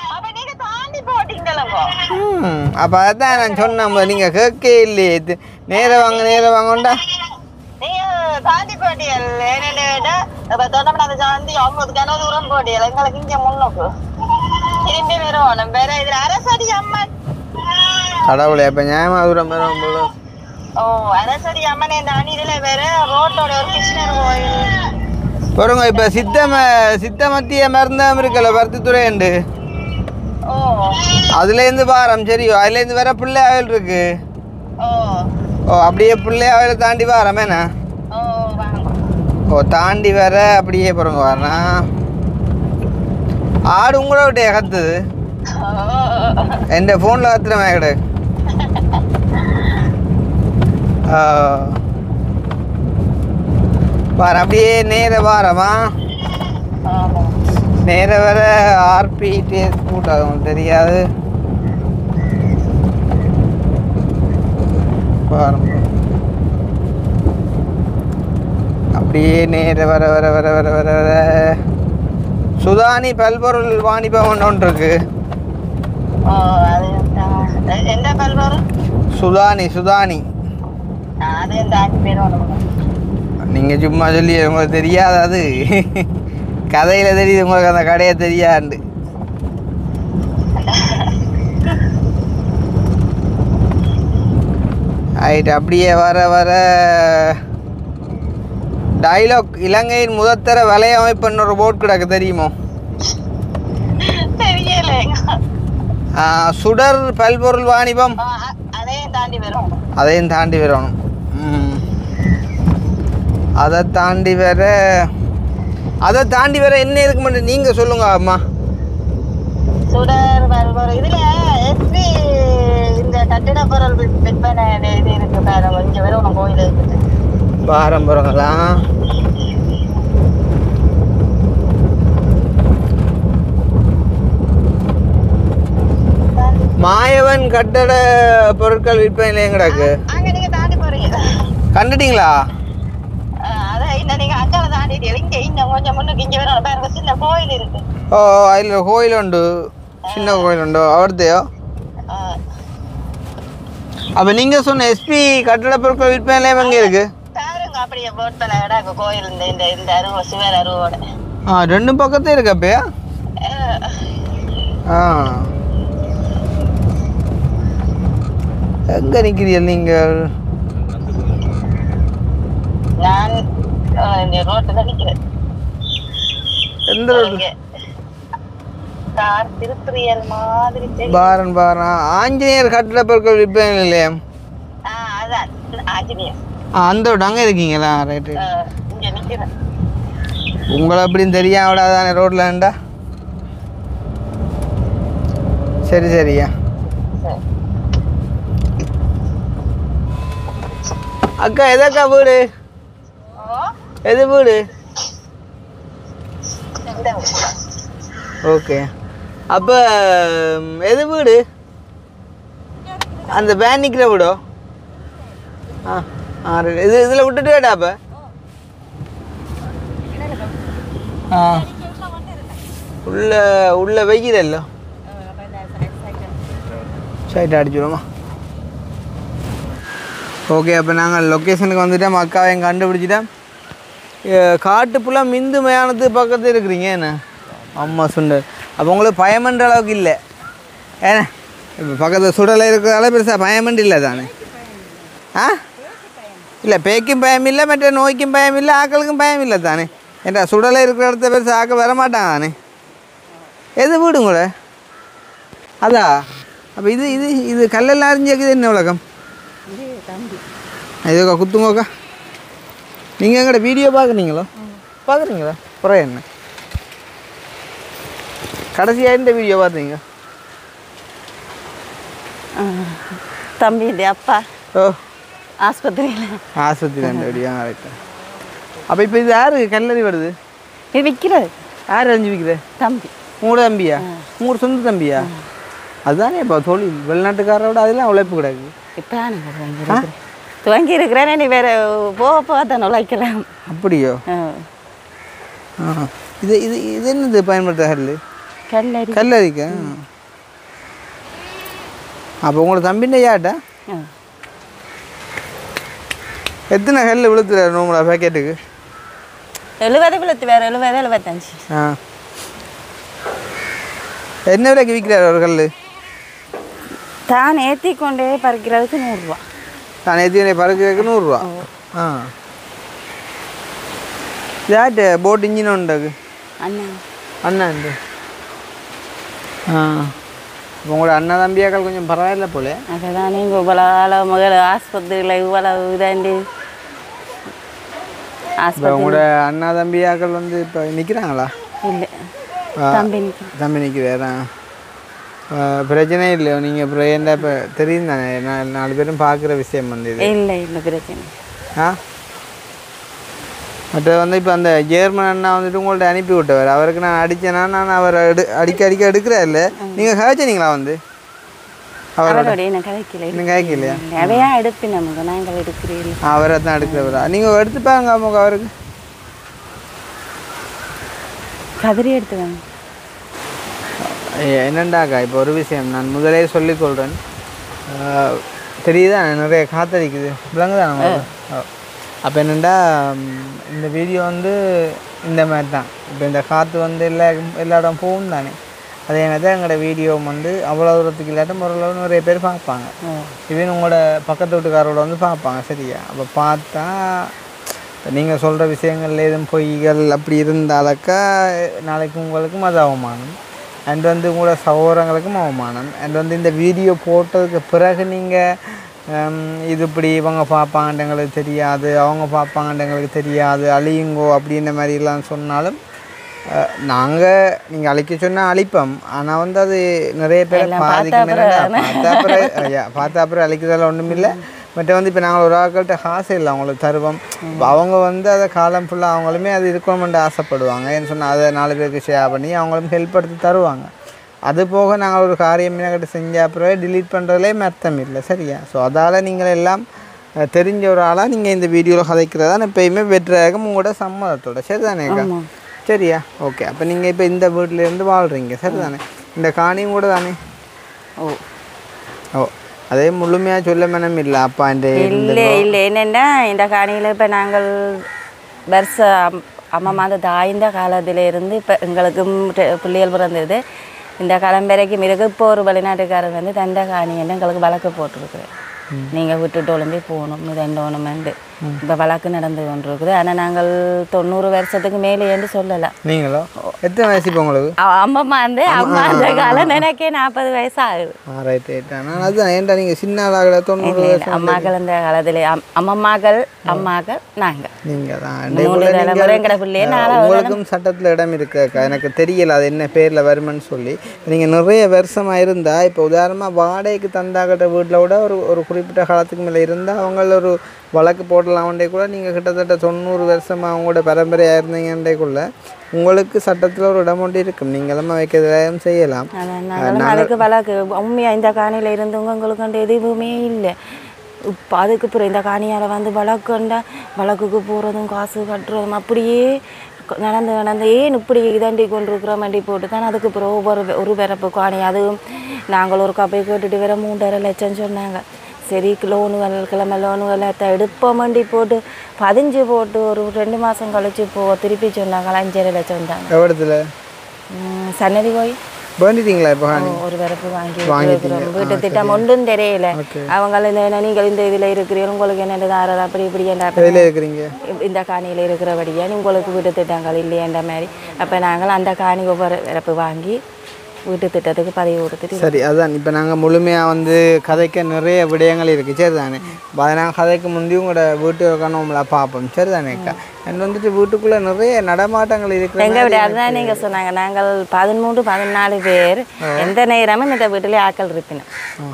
அப்ப அதான் நான் சொன்ன, நீங்க கேட்க இல்லையே. நேர வாங்கண்டா. கடவுளே, இப்ப நியாயமா தூரம் வரும் போல. அரசடி அம்மனே தாண்டி இதுல வேற ரோட்டோட ஒரு கிருஷ்ணர் கோயில் பாருங்க இப்போ சித்த மத்திய மருந்தம் இருக்கல பருத்தித்துறைண்டு அதுலேருந்து வாரம் சரியோ அதுலேருந்து வேற பிள்ளையாவில் இருக்கு ஓ அப்படியே பிள்ளையாவில் தாண்டி வாரம் என்ன ஓ தாண்டி வர அப்படியே பாருங்க வரேன் ஆடு உங்கள விட்டே கத்துது என் ஃபோனில் கத்துறமே கிடையாது வார அப்படியே நேர வாரமா நேர வர ஆர்பிடிஎஸ் கூட்டாகும் தெரியாது அப்படியே நேர வர வர வர வர வர வர சுதானி பல்பொருள் வாணிபம் ஒன்று இருக்கு சுதானி நீங்கள் சும்மா சொல்லி உங்களுக்கு தெரியாது அது கதையில் தெரியுது உங்களுக்கு அந்த கடையை தெரியாது ஆயிட்டு அப்படியே வர வர டைலாக் இலங்கையின் முதற்தர வலையமைப்புன்னு ஒரு போர்ட் கிடக்கு தெரியுமோ சுடர் பல்பொருள் வாணிபம் அதையும் தாண்டி வரணும் அதை தாண்டி வர என்ன இருக்கு மட்டும் நீங்க சொல்லுங்க அம்மா சுடர் பல்பொருள் இதுல இந்த கட்டிட பொருள் விற்பனை இது இருக்கு பாருங்க இங்க வரும் கோயில் இருக்குது பாரம்பரங்களா மாயவன் கட்டட பொருட்கள் விற்பனை நிலையம் கிடக்கு அங்க நீங்க தாண்டி போறீங்க கண்டுட்டீங்களா அதான் இன்னும் நீங்க அங்கால தாண்டிட்டீங்க இங்க இன்னும் கொஞ்சம் முன்னுக்கு இங்க வரும் பாருங்க சின்ன கோயில் இருக்கு ஓ அதில் கோயில் உண்டு சின்ன கோயில் உண்டு அவர்த்தையோ அப்போ நீங்கள் சொன்ன எஸ்பி கட்டட பொருட்கள் விற்பனை நிலையம் எங்கே இருக்கு பாருங்க அப்படியே போட் பண்ண கிடக்கு கோயில் இந்த அருவ சிவர் அருவோட ரெண்டும் பக்கத்தே இருக்கு அப்பயா எங்க நிக்கிறீர்கள் நீங்கள் நான் ரோட்ல நிக்கிறேன் எந்த ரோட்ல திருப்பிரியல் மாதிரி பாரன் ஆஞ்சநேயர் கட்டட பொருட்கள் விற்பனை நிலையம் அதான் ஆஞ்சநேயர் அந்த ரோடு அங்கே இருக்கீங்களா ரைட்டு இங்க நிக்கிறேன் உங்களை அப்படின்னு தெரியாம விடாதானே ரோட்ல வேண்டா சரி சரியா அக்கா எதக்கா வீடு எது வீடு ஓகே அப்போ எது வீடு அந்த வேன் நிற்கிற வீடோ இது இதில் விட்டுட்டு கேட்டா அப்போ உள்ள வெயிலല്ലോ சைட் அடிச்சுடுமா ஓகே அப்போ நாங்கள் லொக்கேஷனுக்கு வந்துட்டோம் அக்காவையும் கண்டுபிடிச்சிட்டோம் காட்டுப்புள்ள மிந்து மயானத்துக்கு பக்கத்தில் இருக்கிறீங்க என்ன அம்மா சுண்டல் அப்போ உங்களுக்கு பயமன்ற அளவுக்கு இல்லை ஏன்னா இப்போ பக்கத்தில் சுடலை இருக்கிறதால பெருசாக பயமண்டு இல்லை தானே இல்லை பேய்க்கும் பயம் இல்லை மற்ற நோய்க்கும் பயம் இல்லை ஆக்களுக்கும் பயம் இல்லை தானே ஏன்டா சுடலை இருக்கிற இடத்த பெருசாக ஆக்க வர மாட்டாங்க தானே எது வீடும் கூட அதா அப்போ இது கல்லெல்லாம் அறிஞ்சிக்குது என்ன உலகம் இதுக்கா குத்துங்கோக்கா நீங்கள் எங்கள்ட வீடியோ பார்க்குறீங்களா குறை என்ன கடைசியாக இந்த வீடியோ பார்த்தீங்க தம்பி அப்பா ஓ ஆஸ்பத்திரியில் இந்த வீடியோ கரெக்டா அப்போ இப்போ இது யாரு கல்லறி வருது இது விற்கிறது யார் அறிஞ்சு விற்கிறது தம்பி உங்களோட தம்பியா உங்களோட சொந்த தம்பியா அதுதானே இப்போ தொழில் வெளிநாட்டுக்காரோட அதெல்லாம் உழைப்பு கிடையாது இப்போ துவங்கி இருக்கிறேன் நீ வேற போக தானே உழைக்கலாம் அப்படியோ இது இது இது என்னது பயன்படுத்த கல்லறிக்கா அப்போ உங்களோட தம்பிൻ്റെ யாட்டா எத்தனை கல் விழுத்துறாரு நோம்புல பேக்கெட்டுக்கு 70 விழுத்து வேறு 70 75 என்ன விலைக்கு விற்கிறார் ஒரு கல் தான் ஏற்றி கொண்டே பறிக்கிறதுக்கு 100 ரூபா தான் ஏற்றி கொண்டே பறிக்கிறதுக்கு 100 ரூபா இதாட்டு போட் இன்ஜின் உண்டு அண்ணா அண்ணா உண்டு உங்களோட அண்ணா தம்பியாக்கள் கொஞ்சம் பரவாயில்ல போல அதுதான் நீங்கள் இவ்வளோ முதல்ல ஆஸ்பத்திரியில் இவ்வளவு இதாண்டி உங்களோட அண்ணா தம்பியாக்கள் வந்து இப்போ நிற்கிறாங்களா இல்லை தம்பி நிற்கிறாரா பிரச்சனை இல்லையோ நீங்கள் அப்புறம் என்ன இப்போ தெரியும் தானே 4 பேரும் பார்க்குற விஷயம் வந்து இது இல்லை பிரச்சனை மற்றது வந்து இப்போ அந்த ஜேர்மன் அண்ணா வந்துட்டு உங்கள்ட்ட அனுப்பி விட்டவர் அவருக்கு நான் அடித்தேன்னா நான் அவரை அடிக்க எடுக்கிறா இல்லை நீங்கள் கதைச்சினீங்களா வந்து அவரோட இன்னும் கதைக்கலையா நிறையா எடுப்பேன் நமக்கு நாங்கள் எடுக்கிறீங்க அவரை தான் எடுக்கிறவரா நீங்கள் எடுத்துப்பாங்க அவங்க அவருக்கு கதிரி எடுத்துவாங்க என்னண்டாக்கா இப்போ ஒரு விஷயம் நான் முதலே சொல்லிக்கொள்கிறேன் தெரியுதா நிறைய காத்தடிக்குது விளங்குதான் அப்போ என்னென்னா இந்த வீடியோ வந்து இந்த மாதிரி தான் இப்போ இந்த காற்று வந்து எல்லா இடம் போகும் தானே அதே மாதிரி தான் எங்களோட வீடியோ வந்து அவ்வளோ தூரத்துக்கு இல்லாட்டும் ஓரளவு நிறைய பேர் பார்ப்பாங்க இவன் உங்களோட பக்கத்து வீட்டுக்காரோட வந்து பார்ப்பாங்க சரியா அப்போ பார்த்தா நீங்கள் சொல்கிற விஷயங்கள் எதுவும் பொய்கள் அப்படி இருந்தாலக்கா நாளைக்கு உங்களுக்கும் அது அவமானம் அண்ட் வந்து உங்களோட சகோதரங்களுக்கும் அவமானம் அண்ட் வந்து இந்த வீடியோ போட்டதுக்கு பிறகு நீங்கள் இது இப்படி இவங்க பார்ப்பாங்கன்னு எங்களுக்கு தெரியாது அவங்க பார்ப்பாங்கன்னு எங்களுக்கு தெரியாது அழியுங்கோ அப்படின்ற மாதிரிலாம் சொன்னாலும் நீங்கள் அழிக்க சொன்னால் அழிப்போம் ஆனால் வந்து அது நிறைய பேரை பார்த்தா அப்புறம் அழிக்கிறதால ஒன்றும் இல்லை மற்ற வந்து இப்போ நாங்கள் ஒரு ஆட்கள்கிட்ட காசு இல்லை அவங்களுக்கு தருவோம் அவங்க வந்து அதை காலம் ஃபுல்லாக அவங்களுமே அது இருக்கணும்னு ஆசைப்படுவாங்க ஏன்னு சொன்னால் அதை 4 பேருக்கு ஷேர் பண்ணி அவங்களும் ஹெல்ப் எடுத்து தருவாங்க அது போக நாங்கள் ஒரு காரியம் கிட்ட செஞ்ச அப்புறம் டிலீட் பண்ணுறதுலே அர்த்தம் இல்லை சரியா ஸோ அதால் நீங்கள் எல்லாம் தெரிஞ்ச ஒரு ஆளாக நீங்கள் இந்த வீடியோவில் கதைக்கிறதா எப்பயுமே பெட்டராக உங்களோட சம்மதத்தோட சரி தானேக்கா சரியா ஓகே அப்போ நீங்கள் இப்போ இந்த வீட்டிலேருந்து வாழ்கிறீங்க சரி தானே இந்த காணியும் கூட தானே ஓ அதே முழுமையாக சொல்ல மனம் இல்லை அப்பா இல்லை என்னென்னா இந்த காணியில் இப்போ நாங்கள் வருஷம் அம்மா மாத தாய்ந்த காலத்திலேருந்து இப்போ எங்களுக்கும் பிள்ளைகள் பிறந்தது இந்த காலம் வரைக்கும் இருக்கு இப்போ ஒரு வெளிநாட்டுக்காரர் வந்து தந்த காணின்னு எங்களுக்கு வழக்கு போட்டிருக்குது நீங்கள் விட்டுட்டு ஒழும்பி போகணும் இதோணுமெண்டு இப்போ வழக்கு நடந்து கொண்டு இருக்குது ஆனால் நாங்கள் 90 வருஷத்துக்கு மேலே என்று சொல்லலை நீங்களோ எத்தனை வயசு இப்போ உங்களுக்கு அம்மா அந்த காலம் எனக்கே 40 வயசு ஆகுது அதுதான் ஏன்டா நீங்கள் சின்ன ஆளாகல 90 அம்மாக்கள் இந்த காலத்தில் அம்மாக்கள் நாங்கள் நீங்கள் தான் எங்கட பிள்ளையே உங்களுக்கும் சட்டத்தில் இடம் இருக்கு எனக்கு தெரியல அது என்ன பேரில் வருமென்னு சொல்லி நீங்கள் நிறைய வருஷமாக இருந்தால் இப்போ உதாரணமாக வாடகைக்கு தந்தாக்கிட்ட வீட்டில் கூட ஒரு குறிப்பிட்ட காலத்துக்கு மேலே இருந்தால் அவங்கள ஒரு வழக்கு போடலாம்டே கூட நீங்கள் கிட்டத்தட்ட 90 வருஷமாக அவங்களோட பரம்பரையாக இருந்தீங்கன்றேக்குள்ள உங்களுக்கு சட்டத்தில் ஒரு இடம் ஒன்று இருக்கும் நீங்களும் வைக்கிறதையும் செய்யலாம் அதுக்கு வழக்கு உண்மையாக இந்த காணியில் இருந்தவங்க உங்களுக்கு எதுவுமே இல்லை இப்போ அதுக்கு பிறகு இந்த காணியால் வந்து வழக்குக்கு போகிறதும் காசு கட்டுறதும் அப்படியே நடந்து ஏன் இப்படி இதாண்டி கொண்டிருக்கிற வண்டி போட்டு தான் அதுக்கு பிறகு ஒரு பிறப்பு காணி அதுவும் நாங்கள் ஒரு கப்பை கேட்டுட்டு வேற 3.5 லட்சம் சொன்னாங்க சரி கிழமை லோனுகளை எடுப்போம் வண்டி போட்டு 15 போட்டு ஒரு 2 மாதம் கழிச்சு திருப்பி சொன்னாங்க 5.5 லட்சம் தாங்க சன்னதி போய் பண்ணிட்டீங்களா இப்போ ஒரு பிறப்பு வாங்கி வீட்டு திட்டம் ஒன்றும் தெரியல அவங்கள நீங்கள் இந்த இதில் இருக்கிறீங்க உங்களுக்கு என்ன அப்படி இப்படி இருக்கிறீங்க இந்த காணியில் இருக்கிறபடியா உங்களுக்கு வீட்டு திட்டங்கள் இல்லையன்ற மாதிரி அப்போ நாங்கள் அந்த காணி ஒவ்வொரு பிறப்பு வாங்கி வீட்டு திட்டத்துக்கு பதிவு கொடுத்துட்டு சரி அதுதான் இப்போ நாங்கள் முழுமையாக வந்து கதைக்க நிறைய விடயங்கள் இருக்குது சரி தானே நாங்கள் கதைக்கு முந்தையும் உங்களோட வீட்டுக்கான நம்மளை பார்ப்போம் சரி தானேக்கா அண்ட் வந்துட்டு வீட்டுக்குள்ளே நிறைய நடமாட்டங்கள் இருக்குது எங்கள் வீடு அதுதான் நீங்கள் சொன்னாங்க நாங்கள் 13-14 பேர் எந்த நேரமும் இந்த வீட்டிலே ஆக்கள் இருப்பினோம்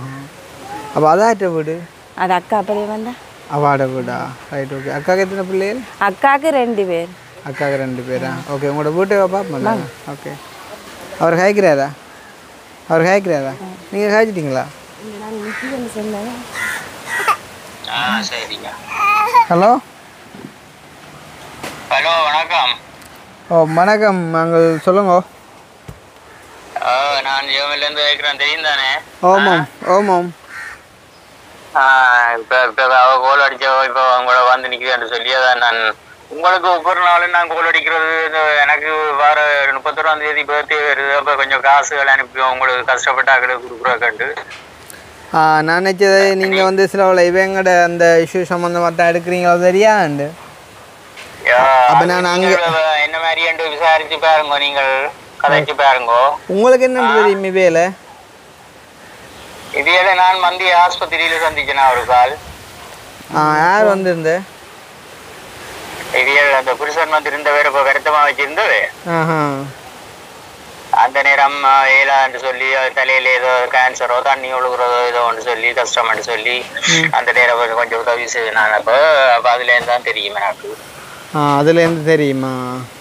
அப்போ அதாட்ட வீடு அது அக்கா அப்படியே வந்தா அவாட வீடா ரைட் ஓகே அக்காவுக்கு எத்தனை பிள்ளைகள் அக்காவுக்கு 2 பேர் அக்காவுக்கு 2 பேரா ஓகே உங்களோட வீட்டை பார்ப்போம் ஓகே அவர் காய்க்கிறாரா நீங்கள் காய்ச்சிட்டிங்களா ஹலோ வணக்கம் வணக்கம் நாங்கள் சொல்லுங்க நான் ஜெயமிலேருந்து வைக்கிறேன் தெரியும் தானே ஆமாம் இப்போ கோல் அடிச்ச இப்போ அவங்கள வந்து நிற்கிறேன்னு சொல்லி அதான் நான் உங்களுக்கு ஒவ்வொரு நாளும் நான் கோல் அடிக்கிறது எனக்கு வர 31ஆம் தேதி பர்த்டே வருது அப்போ கொஞ்சம் காசுகள் அனுப்பி உங்களுக்கு கஷ்டப்பட்டாக்களை கொடுக்குறாக்கண்டு நான் நினச்சது நீங்கள் வந்து சில இவங்கட அந்த இஷ்யூ சம்மந்தமாக தான் எடுக்கிறீங்களோ தெரியாண்டு அப்போ நான் அங்கே என்ன மாதிரி என்று விசாரிச்சு பாருங்க, நீங்கள் கதைச்சு பாருங்க. உங்களுக்கு என்ன தெரியும் வேலை? இதே நான் மந்திய ஆஸ்பத்திரியில சந்திச்சேன் ஒரு கால். யார் வந்திருந்த? இதே அந்த புருஷன் வந்து இருந்தவர் இப்போ வருத்தமா வச்சிருந்தது. அந்த நேரம் ஏழாண்டு சொல்லி தலையில ஏதோ கேன்சரோ தண்ணி ஒழுகுறதோ ஏதோ ஒன்று சொல்லி கஷ்டம்னு சொல்லி அந்த நேரம் கொஞ்சம் உதவி செய்வேன். அப்போ அதுலேருந்து தான் தெரியும் எனக்கு. அதுலேருந்து தெரியுமா?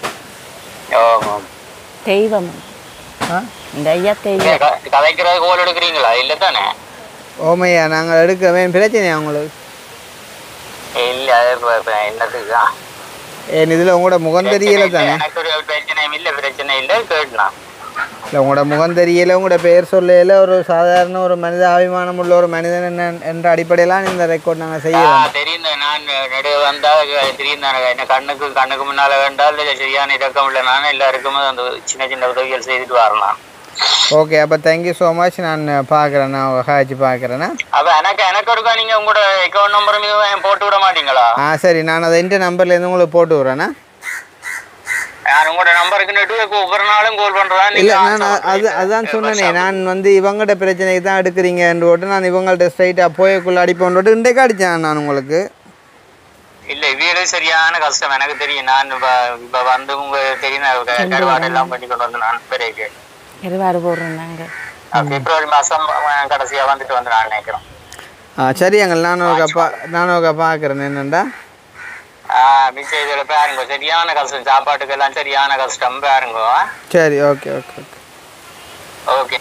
தெய்வம் இந்த ஐயா தெய்வம். கதைக்கிறது கோல் எடுக்கிறீங்களா? இல்லை தானே? ஓமையா, நாங்கள் எடுக்கவே பிரச்சனையா உங்களுக்கு? இல்லை, அது என்னதுக்கா? ஏன் இதில் உங்களோட முகம் தெரியல தானே? எனக்கு ஒரு பிரச்சனையும் இல்லை, பிரச்சனை இல்லை கேட்டுனா. இல்லை, உங்களோட முகம் தெரியல, உங்களோட பெயர் சொல்லல, ஒரு சாதாரண ஒரு மனித அபிமானம் உள்ள ஒரு மனிதன் என்ன என்ற அடிப்படையெல்லாம் இந்த ரெக்கார்ட் நாங்கள் செய்யலாம். தெரியும், நான் நடு வந்தா தெரியும் தானே. என்ன கண்ணுக்கு முன்னால வேண்டாம் சரியான இறக்கம் இல்லை. நான் எல்லாருக்குமே அந்த சின்ன சின்ன உதவிகள் செய்துட்டு வரலாம். ஓகே, அப்போ தேங்க்யூ ஸோ மச். நான் பார்க்குறேன், நான் காய்ச்சி பார்க்குறேண்ணா. அப்போ எனக்கு இருக்கா நீங்கள் உங்களோட அக்கௌண்ட் நம்பரும் போட்டு விட மாட்டீங்களா? சரி, நான் அதை இந்த நம்பர்லேருந்து உங்களுக்கு போட்டு விட்றேண்ணா. நான் உங்களோட நம்பருக்கு ஒவ்வொரு நாளும் கால் பண்ணுறேன். இல்லை, நான் அதுதான் சொன்னேனே, நான் வந்து இவங்கள்ட்ட பிரச்சனைக்கு தான் எடுக்கிறீங்கன்னு போட்டு நான் இவங்கள்ட்ட ஸ்ட்ரைட்டாக போயக்குள்ளே அடிப்போன்னு போட்டு இன்றைக்கு அடித்தேன் நான் உங்களுக்கு. இல்லை, வீடு சரியான கஷ்டம் எனக்கு தெரியும். நான் இப்போ வந்து உங்களுக்கு தெரியும் கருவாடு எல்லாம் பண்ணி கொண்டு வந்து நான் பிறகு கருவாடு போடுறோம் நாங்கள். பிப்ரவரி மாதம் கடைசியாக வந்துட்டு வந்து நான் நினைக்கிறோம். சரி அங்கே நானும் பார்க்குறேன் என்னண்டா. மிச்சம் இதில் பாருங்க, சரியான கஷ்டம், சாப்பாட்டுக்கு எல்லாம் சரியான கஷ்டம் பாருங்க. சரி, ஓகே ஓகே ஓகே ஓகே.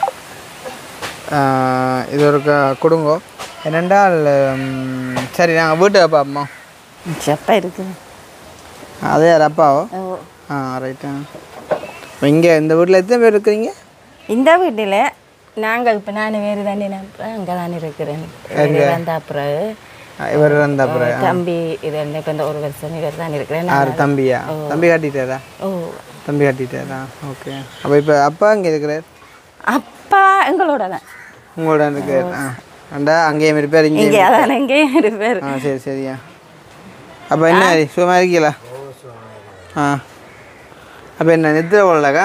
இது ஒரு கொடுங்கோ என்னென்றால். சரி, நாங்கள் வீட்டுக்கு பார்ப்போமா? செப்பா இருக்குது. அதே யார் அப்பாவோ? ரைட்டா. இங்கே இந்த வீட்டில் எத்தனை பேர் இருக்கிறீங்க? இந்த வீட்டில் நாங்கள் இப்போ நான் வேறு தானே அங்கே தானே இருக்கிறேன். அப்புறம் இவர் வந்த அப்புறம் தம்பி இது இப்போ இந்த ஒரு வருஷம் இவர் தான் இருக்கிறேன். தம்பியா? தம்பி காட்டிட்டாரா? தம்பி காட்டிட்டாரா? ஓகே. அப்போ இப்போ அப்பா இங்கே இருக்கிறார்? அப்பா எங்களோட தான். உங்களோட இருக்கிறார்? அண்டா அங்கேயும் இருப்பார்? இங்கே அதான் அங்கேயும் இருப்பார். சரி சரியா. அப்போ என்ன சும்மா இருக்கீங்களா? அப்போ என்ன நித்திர போடலக்கா?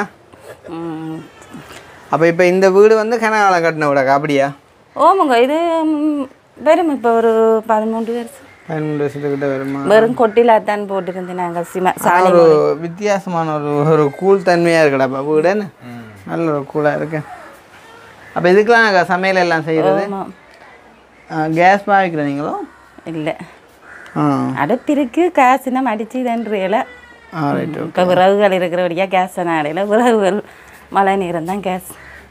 அப்போ இப்போ இந்த வீடு வந்து கனகாலம் கட்டின வீடாக்கா? அப்படியா? ஓமாங்க, இது வெறும் இப்போ ஒரு 13 வருஷம். 13 வருஷத்துக்கிட்ட வருமா? வெறும் கொட்டிலாக தான் போட்டுருந்து நாங்கள். ஒரு வித்தியாசமான ஒரு கூழ் தன்மையாக இருக்கடாப்பா வீடு. என்ன நல்ல ஒரு கூழாக இருக்கு. அப்போ இதுக்கெல்லாம் சமையல் எல்லாம் செய்கிறது? கேஸ் பாவிக்கிற நீங்களோ? இல்லை, அடுப்பு இருக்கு, கேஸ் நம்ம அடிச்சு தன்றியல. இப்போ விறகுகள் இருக்கிறபடியா கேஸ் நாடையில் விறகுகள் மழை நேரம் தான் கேஸ்.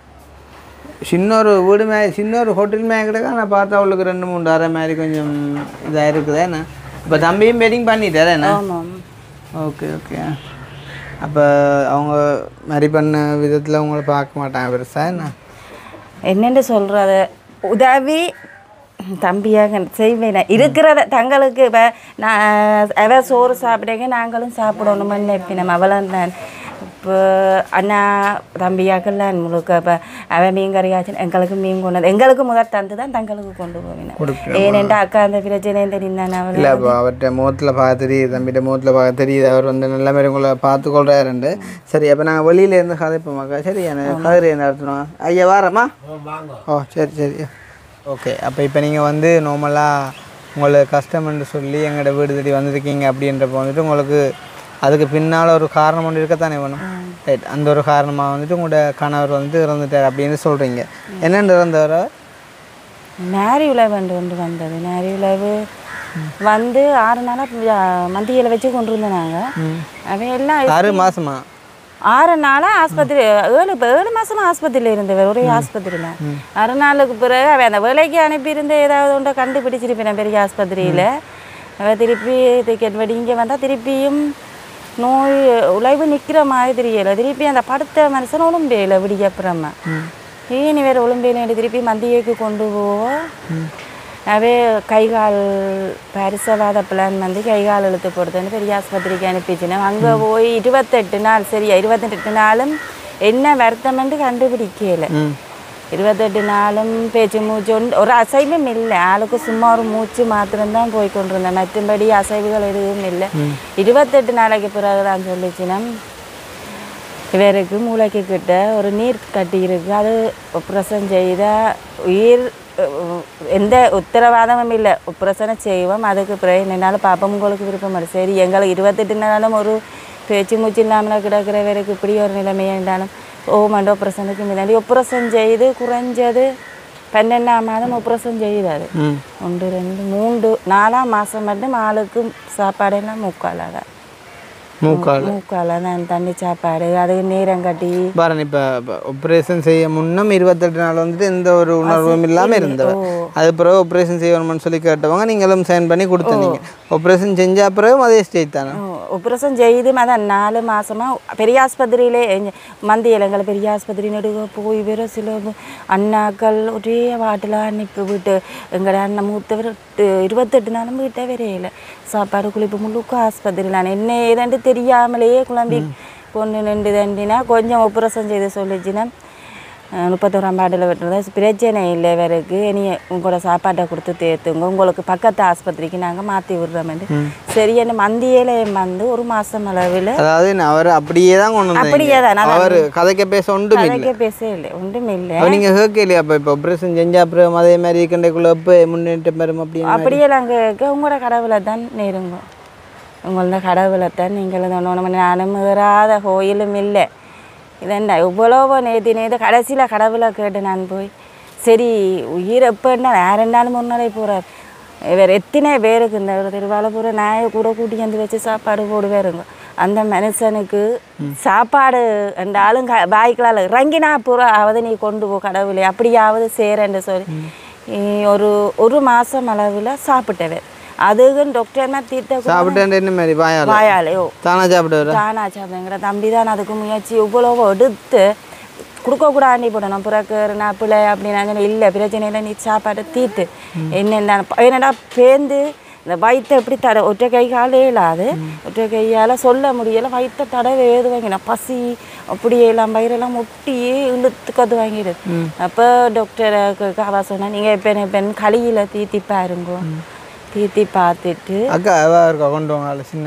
சின்ன ஒரு வீடு சின்ன ஒரு ஹோட்டல் கிடக்கா? நான் பார்த்தா அவளுக்கு 2-3 அறை மாதிரி கொஞ்சம் இதாக இருக்குதா என்ன? இப்போ தம்பியும் வெட்டிங் பண்ணிட்டாரா என்ன? Okay okay. அப்போ அவங்க மாதிரி பண்ண விதத்தில் அவங்கள பார்க்க மாட்டாங்க பெருசா என்ன? என்னென்னு சொல்கிறது, உதவி தம்பியாக செய்வேன் இருக்கிறத தங்களுக்கு. இப்போ நான் அவ சோறு சாப்பிடுங்க, நாங்களும் சாப்பிடணும்னு நினைப்பினோம், அவ்வளோ தான். இப்போ அண்ணா தம்பியாக்கெல்லாம் முழுக்க இப்போ அவன் மீன் கறியாச்சு எங்களுக்கு மீன் கொண்டு எங்களுக்கு முதல் தந்து தான் தங்களுக்கு கொண்டு போவேன். ஏனென்றா அக்கா அந்த பிரச்சனை தெரிந்தானே அவள். இல்லை, அப்போ அவர்கிட்ட முகத்தில் பார்க்க தெரியுது, தம்பிகிட்ட முகத்தில் பார்க்க தெரியுது, அவர் வந்து நல்ல மாதிரி உங்களை பார்த்துக்கொள்றாருண்டு. சரி, அப்போ நாங்கள் வெளியிலேருந்து கதைப்போமாக்கா? சரி, எனக்கு கதிரை நடத்தணும். ஐயா வாரம்மா? சரி சரி ஓகே. அப்போ இப்போ நீங்கள் வந்து நார்மலாக உங்களுக்கு கஷ்டம்னு சொல்லி எங்களோட வீடு தேடி வந்திருக்கீங்க அப்படின்றப்போ வந்துட்டு உங்களுக்கு அதுக்கு பின்னால் ஒரு காரணம் ஒன்று இருக்கத்தானே வேணும். ரைட், அந்த ஒரு காரணமாக வந்துட்டு உங்களோட கணவர் வந்து இறந்துட்டார் அப்படின்னு சொல்கிறீங்க. என்னென்னு இறந்தவர்? நேரி உழவு ஒன்று வந்தது. நேரி உழவு வந்து 6 நாளாக மந்தியில் வச்சு கொண்டு இருந்தோம் நாங்கள். அவன் எல்லாம் 6 மாதமா? 6 நாளாக ஆஸ்பத்திரி 7 மாதமாக ஆஸ்பத்திரியில் இருந்தவர், ஒரே ஆஸ்பத்திரியில். 6 நாளுக்கு பிறகு அவன் அந்த வேலைக்கு அனுப்பியிருந்த ஏதாவது ஒன்றை கண்டுபிடிச்சிருப்பேன் பெரிய ஆஸ்பத்திரியில். அவள் திருப்பி டிக்கெட் படி இங்கே வந்தால் திருப்பியும் நோய் உழைவு நிற்கிற மாதிரி தெரியலை. திருப்பி அந்த படுத்த மனுஷன் ஒழும்பையில் விடிய அப்புறமா ஏனி வேறு ஒழும்பையில் திருப்பி மந்தியைக்கு கொண்டு போவோம். அவே கைகால் பரிசவாத பிளான் வந்து கைகால் இழுத்து போடுதுன்னு பெரிய ஆஸ்பத்திரிக்கு அனுப்பிச்சுன்னா அங்கே போய் 28 நாள் சரியா 28 நாளும் என்ன வருத்தம்னு கண்டுபிடிக்கல. 28 நாளும் பேச்சு மூச்சு ஒரு அசைவும் இல்லை. ஆளுக்கு சும்மா ஒரு மூச்சு மாத்திரம்தான் போய் கொண்டிருந்தேன். மற்றபடி அசைவுகள் எதுவும் இல்லை. 28 நாளைக்கு பிறகு தான் சொல்லிச்சுன்னா இவருக்கு மூளைக்கு கிட்ட ஒரு நீர் கட்டி இருக்குது. அது ஆப்ரேஷன் செய்தால் உயிர் எந்த உத்தரவாதமும் இல்லை. ஆப்ரேஷனை செய்வோம், அதுக்கு பிறகு என்னால் பார்ப்போம், உங்களுக்கு விருப்பம் இல்லை. சரி, எங்களுக்கு 28 நாளும் ஒரு பேச்சு மூச்சு இல்லாமல் கிடக்கிறவருக்கு இப்படி ஒரு நிலைமையாக இருந்தாலும் ஓமண்ட ஆப்ரேஷனுக்கு முன்னாடி ஆப்ரேஷன் செய்து குறைஞ்சது 12ஆம் மாதம் ஆப்ரேஷன் செய்தார். 1 2 3 4ஆம் மாதம் மட்டும் ஆளுக்கு சாப்பாடெல்லாம் மூக்கால தான் தண்ணி சாப்பாடு, அதுக்கு நேரம் கட்டி பாருங்க. இப்போ ஆப்ரேஷன் செய்ய முன்னம் 28 நாள் வந்துட்டு எந்த ஒரு உணர்வும் இல்லாமல் இருந்தவர். அது பிறகு ஆப்ரேஷன் செய்யணும்னு சொல்லி கேட்டவங்க நீங்களும் சைன் பண்ணி கொடுத்துருந்தீங்க. ஆப்ரேஷன் செஞ்ச பிறகு அதே ஸ்டேஜ் தானே? ஆப்ரேஷன் செய்து அதான் 4 மாதமாக பெரிய ஆஸ்பத்திரியிலே மந்தியில் எங்களை பெரிய ஆஸ்பத்திரி நடுக போய் வேற சில அண்ணாக்கள் ஒரே வாட்டில் அனுப்பி விட்டு எங்களை அண்ணன் மூத்தவர் 28 நாளும் வீட்டை வரையில சாப்பாடு குளிப்பு முழுக்க ஆஸ்பத்திரியில் என்ன ஏதாண்டு தெரியாமலேயே குழம்பி கொண்டு நின்று தண்டினா கொஞ்சம் ஆப்ரேஷன் செய்து சொல்லிச்சுன்னா 31ஆம் ஆண்டில் விட்டுருந்தா பிரச்சனை இல்லை. இவருக்கு இனி உங்களோட சாப்பாட்டை கொடுத்து தேர்த்துங்க, உங்களுக்கு பக்கத்து ஆஸ்பத்திரிக்கு நாங்கள் மாற்றி விடுறோம். சரி, என்ன மந்தியில் வந்து 1 மாதம் அளவில் அதாவது அவர் அப்படியே தான் கொண்டு அப்படியே தான் அவர் கதைக்க பேச ஒன்றும் கதைக்க பேச இல்லை, ஒன்றும் இல்லை. நீங்கள் கேட்கலையா? இப்போ ஆப்ரேஷன் செஞ்சா அப்புறம் அதே மாதிரி கண்டைக்குள்ளே இப்போ முன்னேற்றம் பெறும் அப்படியே நாங்கள் உங்களோட கடவுளை தான் நேருங்க, உங்களோட கடவுளை தான் நீங்கள் ஒன்று நானும் ஏறாத கோயிலும் இல்லை. இதென்ன இவ்வளவோ நேற்று கடைசியில் கடவுளை கேட்டு நான் போய் சரி உயிர் எப்போன்னா யாருன்னாலும் 1 நாளைக்கு போகிறார். வேறு எத்தனை பேருக்கு இந்த திருவாலபுர நாயை கூட கூட்டி வந்து வச்சு சாப்பாடு போடுவாருங்க. அந்த மனுஷனுக்கு சாப்பாடு அந்த ஆளுங்க பாய்க்கலால் இறங்கினா பூராவது நீ கொண்டு போ கடவுளே அப்படியாவது சேரன்னு சொல்லி ஒரு மாதம் அளவில் சாப்பிட்டவர். அதுக்குன்னு டாக்டர்னா தீர்த்த சாப்பிட்டேன் என்ன மாதிரி வாயாலையோ தானா சாப்பிடுங்கிற தம்பி தான் அதுக்கு முயற்சி இவ்வளவோ எடுத்து கொடுக்கக்கூடாண்டி போடணும். பிறகு பிள்ளை அப்படின்னாங்க இல்லை பிரச்சனை இல்லை, நீ சாப்பாட்டை தீர்த்து என்னடா பேந்து இந்த வயிற்றை எப்படி ஒற்றை கை கால் இயலாது, ஒற்றை கையால் சொல்ல முடியலை, வயிற்றை தடவை ஏது வாங்கினா பசி அப்படியே எல்லாம் வயிறெல்லாம் முட்டியே இழுத்து கற்று வாங்கிடுது. அப்போ டாக்டருக்கு அவ சொன்னால் நீங்கள் பெண் களியில் தீர்த்தி பாருங்க, தீர்த்தி பார்த்துட்டு அக்கா இருக்கா கொண்டு வாங்க சின்ன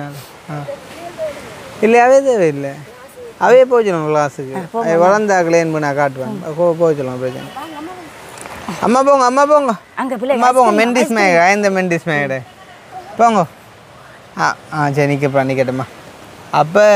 இல்லை அவே தேவை இல்லை அவையே போச்சிடும் கிளாஸுக்கு வளர்ந்தாக்கலேன்னு பண்ண காட்டுவாங்க போச்சிடலாம் பிரச்சனை. அம்மா போங்க அங்கே பிள்ளை அம்மா போங்க மெண்டிஸ் மேகடா இந்த மெண்டிஸ் மேகடே போங்க. சரி நிற்கட்டம்மா. அப்போ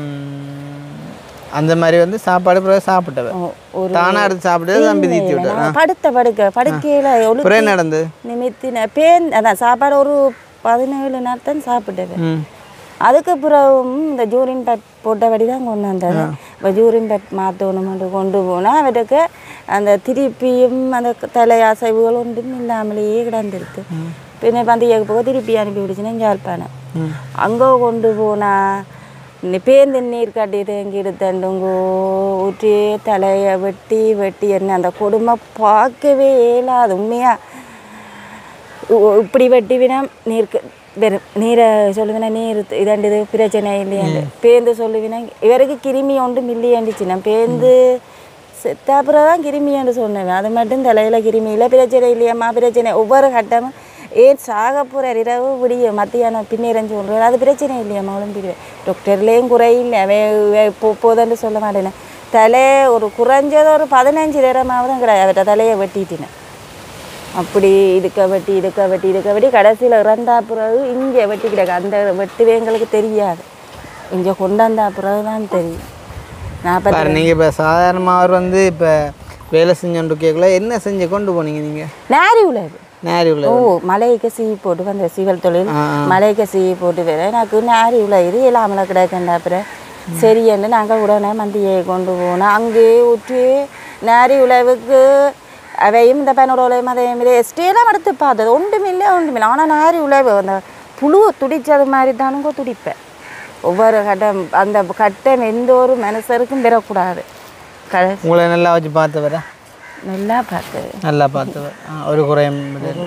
அந்த மாதிரி வந்து சாப்பாடு பிறகு சாப்பிட்டவன் தானா எடுத்து சாப்பிட்டு தம்பி தீத்தி விட்டார். படுக்கையில் நடந்து நிமித்தின அதான் சாப்பாடு ஒரு 17 நாள் தான் சாப்பிட்டவன். அதுக்கு பிறகும் இந்த ஜூரின் பேட் போட்டபடி தான் கொண்டு வந்தது. இப்போ ஜூரின் பேட் மாற்றணுமென்று கொண்டு போனால் அவருக்கு அந்த திருப்பியும் அந்த தலை அசைவுகள் ஒன்றும் இல்லாமலேயே கிடந்துருக்கு. பின்ன பந்தியக்கு போக திருப்பி அனுப்பி விடுச்சுன்னா யாழ்ப்பாணம் அங்கே கொண்டு போனால் பேருந்து நீர் கட்டி தேங்கி எடுத்தண்டுங்கோ ஊற்றி தலையை வெட்டி என்ன அந்த கொடுமை பார்க்கவே இயலாது. உண்மையாக இப்படி வெட்டிவினா நீரை சொல்லுவினா நீர் இதாண்டிது பிரச்சனை இல்லையாண்டு பேருந்து சொல்லுவினா இவருக்கு கிருமி ஒன்றும் இல்லையாண்டிச்சுன்னா பேருந்து செத்தாப்புறம் தான் கிருமியாண்டு சொன்னேன். அது மட்டும் தலையில் கிருமி இல்லை, பிரச்சனை இல்லையம்மா பிரச்சனை ஒவ்வொரு கட்டமும் ஏன் சாக போகிற இரவு விடிய மத்தியானம் பின்னேறஞ்சு சொல்கிறேன் அது பிரச்சனை இல்லையம்மா உடம்பிடுவேன். டாக்டர்லேயும் குறையில்லை போதுன்னு சொல்ல மாட்டேனே. தலை ஒரு குறைஞ்சது ஒரு 15 நேரமாவது தான் கிடையாது அவர்கிட்ட தலையை வெட்டிட்டினேன். அப்படி இதுக்க வெட்டி கடைசியில் இறந்தா பிறகு இங்கே வெட்டி கிடக்கு. அந்த வெட்டுவே எங்களுக்கு தெரியாது, இங்கே கொண்டாந்தா பிறகு தான் தெரியும். நீங்கள் இப்போ சாதாரணமாக அவர் வந்து இப்போ வேலை செஞ்சோன்னு கேட்கல என்ன செஞ்சு கொண்டு போனீங்க நீங்கள்? நாரி உழவு மலைக்கு சீ போட்டு வந்த சிவல் தொழில் மலைக்கு சீ போட்டு வேற எனக்கு நாரி உழவு இல்லாமல் கிடக்கண்டா. அப்புறம் சரியன்னு நாங்கள் உடனே மந்தியை கொண்டு போனோம். அங்கேயே ஊற்றி நாரி உழவுக்கு அவையும் இந்த பையனோட உழையும் அதையும் எஸ்டேலாம் எடுத்து பார்த்தது ஒன்றுமில்லை. ஆனால் நாரி உழவு அந்த புழு துடிச்சது மாதிரி தானுங்க துடிப்பேன். ஒவ்வொரு கட்டம் அந்த கட்டம் எந்த ஒரு மனுஷருக்கும் பெறக்கூடாது. உங்களை நல்லா வச்சு பார்த்தவரா? நல்லா பார்த்தவர். ஒரு குறையும்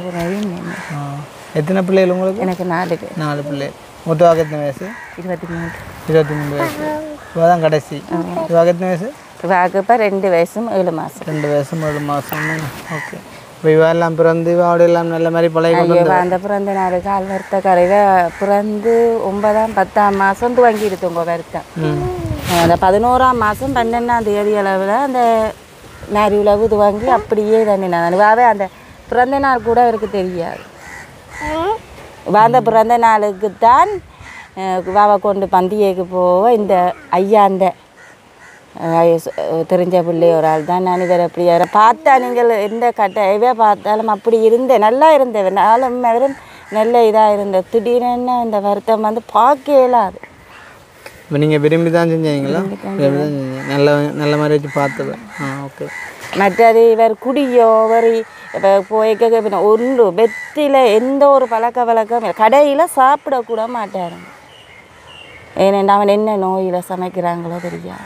எத்தனை பிள்ளைகள் உங்களுக்கு? எனக்கு 4 பேர். 4 பிள்ளைகள். மூத்தவாக்கு எத்தனை வயசு? 23. 23 வயசு. இவதான் கடைசி. இவாக்கு எத்தனை வயசு? இவாக்கு இப்போ 2 வயசும் 7 மாதம். 2 வயசும் 7 மாதம். ஓகே. இப்போ இவெல்லாம் பிறந்து இவாவோட எல்லாம் நல்ல மாதிரி பழைய அந்த பிறந்த நாள் கால் வருத்த கரையில பிறந்து 9ஆம் 10ஆம் மாதம் துவங்கி இருக்குங்க வருத்தம். அந்த 11ஆம் மாதம் 12ஆம் தேதி அளவில் அந்த நாரி உழவு துவங்கி அப்படியே தண்ணினான். வாவே அந்த பிறந்த நாள் கூட அவருக்கு தெரியாது. அந்த பிறந்த நாளுக்குத்தான் வாவை கொண்டு பந்தியைக்கு போக இந்த ஐயாண்ட தெரிஞ்ச பிள்ளை ஒரு ஆள் தான். நான் இவரை அப்படி அவரை பார்த்தா நீங்கள் எந்த கட்டையவே பார்த்தாலும் அப்படி இருந்தேன், நல்லா இருந்தேன், நாளும் அவரும் நல்ல இதாக இருந்தேன். திடீர்னு இந்த வருத்தம் வந்து பார்க்க இயலாது. இப்போ நீங்கள் விரும்பி தான் செஞ்சீங்களா? நல்ல நல்ல மாதிரி வச்சு பார்த்தது. ஓகே. மற்றது இவர் குடியோ ஒரு இப்போ போய்க்க ஒன்று வெத்தியில் எந்த ஒரு பழக்க வழக்கம் கடையில் சாப்பிடக்கூட மாட்டாருங்க. ஏனெண்டா அவன் என்ன நோயில் சமைக்கிறாங்களோ தெரியாது.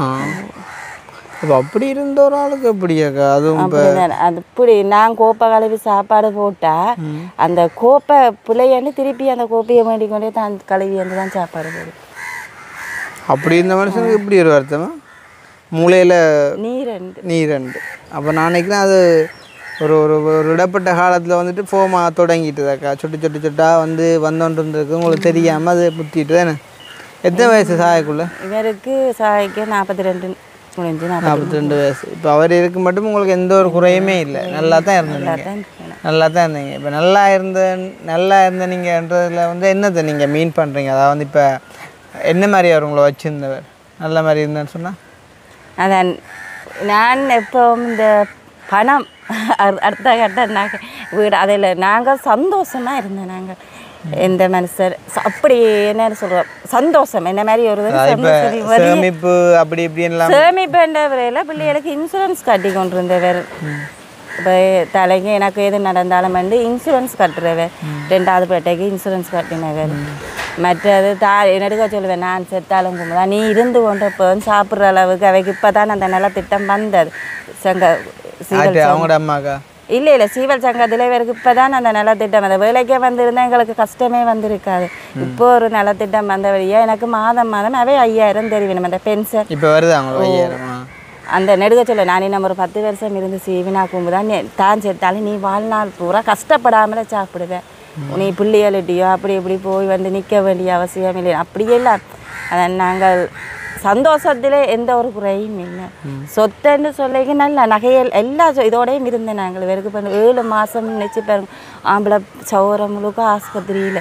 இப்போ அப்படி இருந்த ஒரு ஆளுக்கு எப்படியாக்கா? அதுவும் அது இப்படி நான் கோப்பை கழுவி சாப்பாடு போட்டால் அந்த கோப்பை பிள்ளையாண்டு திருப்பி அந்த கோப்பையை வேண்டி கொண்டே தான் கழுவி வந்து தான் சாப்பாடு போடும். அப்படி இந்த மனுஷனுக்கு இப்படி ஒரு வருத்தமா? மூளையில் நீரண்டு. அப்போ நான் நினைக்கிறேன் அது ஒரு ஒரு ஒரு இடப்பட்ட காலத்தில் வந்துட்டு ஃபோமாக தொடங்கிட்டுதாக்கா. சொட்டாக வந்தோன்ட்டு இருந்திருக்கு, உங்களுக்கு தெரியாமல் அது புத்திட்டு தானே. எத்தனை வயசு சாயக்குள்ள? இவருக்கு சாய்க்கு 42 முடிஞ்சு 42 வயசு. இப்போ அவர் இருக்கு மட்டும் உங்களுக்கு எந்த ஒரு குறையுமே இல்லை, நல்லா தான் இருந்தீங்க. இப்போ நல்லா இருந்த நீங்கன்றதில் என்னத்தை நீங்கள் மீன் பண்ணுறீங்க? அதாவது இப்போ என்ன மாதிரி அவர் உங்களை வச்சுருந்தவர் நல்ல மாதிரி இருந்தேன்னு சொன்னால்? அதான் நான் எப்போவும் இந்த பணம் அடுத்த கட்ட வீடு அதில் நாங்கள் சந்தோஷமாக இருந்தோம். நாங்கள் எந்த மனுஷர் அப்படி என்ன சொல்கிறோம் சந்தோஷம் என்ன மாதிரி ஒரு சேமிப்பு அப்படி இப்படின்லாம் சேமிப்புன்ற வரையில் பிள்ளைகளுக்கு இன்சூரன்ஸ் கட்டி கொண்டு இருந்தவர். இப்போ தலைக்கு எனக்கு எது நடந்தாலும் இன்சூரன்ஸ் கட்டுறவர், 2வது பேட்டைக்கு இன்சூரன்ஸ் கட்டினவர். மற்றது நடுக்க சொல்லுவேன், நான் செத்தாலும் கும்பதா நீ இருந்து கொண்டப்போ சாப்பிட்ற அளவுக்கு அவைக்கு இப்போ தான் அந்த நல்ல திட்டம் வந்தது. அவங்களோட அம்மாக்கா இல்லை சீவல் சங்கத்தில் இவருக்கு இப்போ தான் அந்த நலத்திட்டம் அந்த வேலைக்கே வந்திருந்தால் எங்களுக்கு கஷ்டமே வந்திருக்காது. இப்போ ஒரு நலத்திட்டம் வந்த வழியாக எனக்கு மாதம் அவை 5000 தெரிவிணும் அந்த பென்ஷன். இப்போ வருது அவங்களுக்கு 5000. அந்த நெடுக சொல்ல நான் நம்ம ஒரு 10 வருஷம் இருந்து சீவினா கும்புதான் தான் சேர்த்தாலும் நீ வாழ்நாள் பூரா கஷ்டப்படாமலே சாப்பிடுவேன். நீ பிள்ளைகளிட்டியோ அப்படி இப்படி போய் நிற்க வேண்டிய அவசியம் இல்லை. அப்படியெல்லாம் அதை நாங்கள் சந்தோஷத்தில் எந்த ஒரு குறையும் இல்லை. சொத்துன்னு சொல்லிக்க நல்ல நகைகள் எல்லா இதோடையும் இருந்தேன். நாங்கள் இவருக்கு 7 மாதம் நினச்சி பாருங்க. ஆம்பளை சௌரம் முழுக்க ஆஸ்பத்திரியில்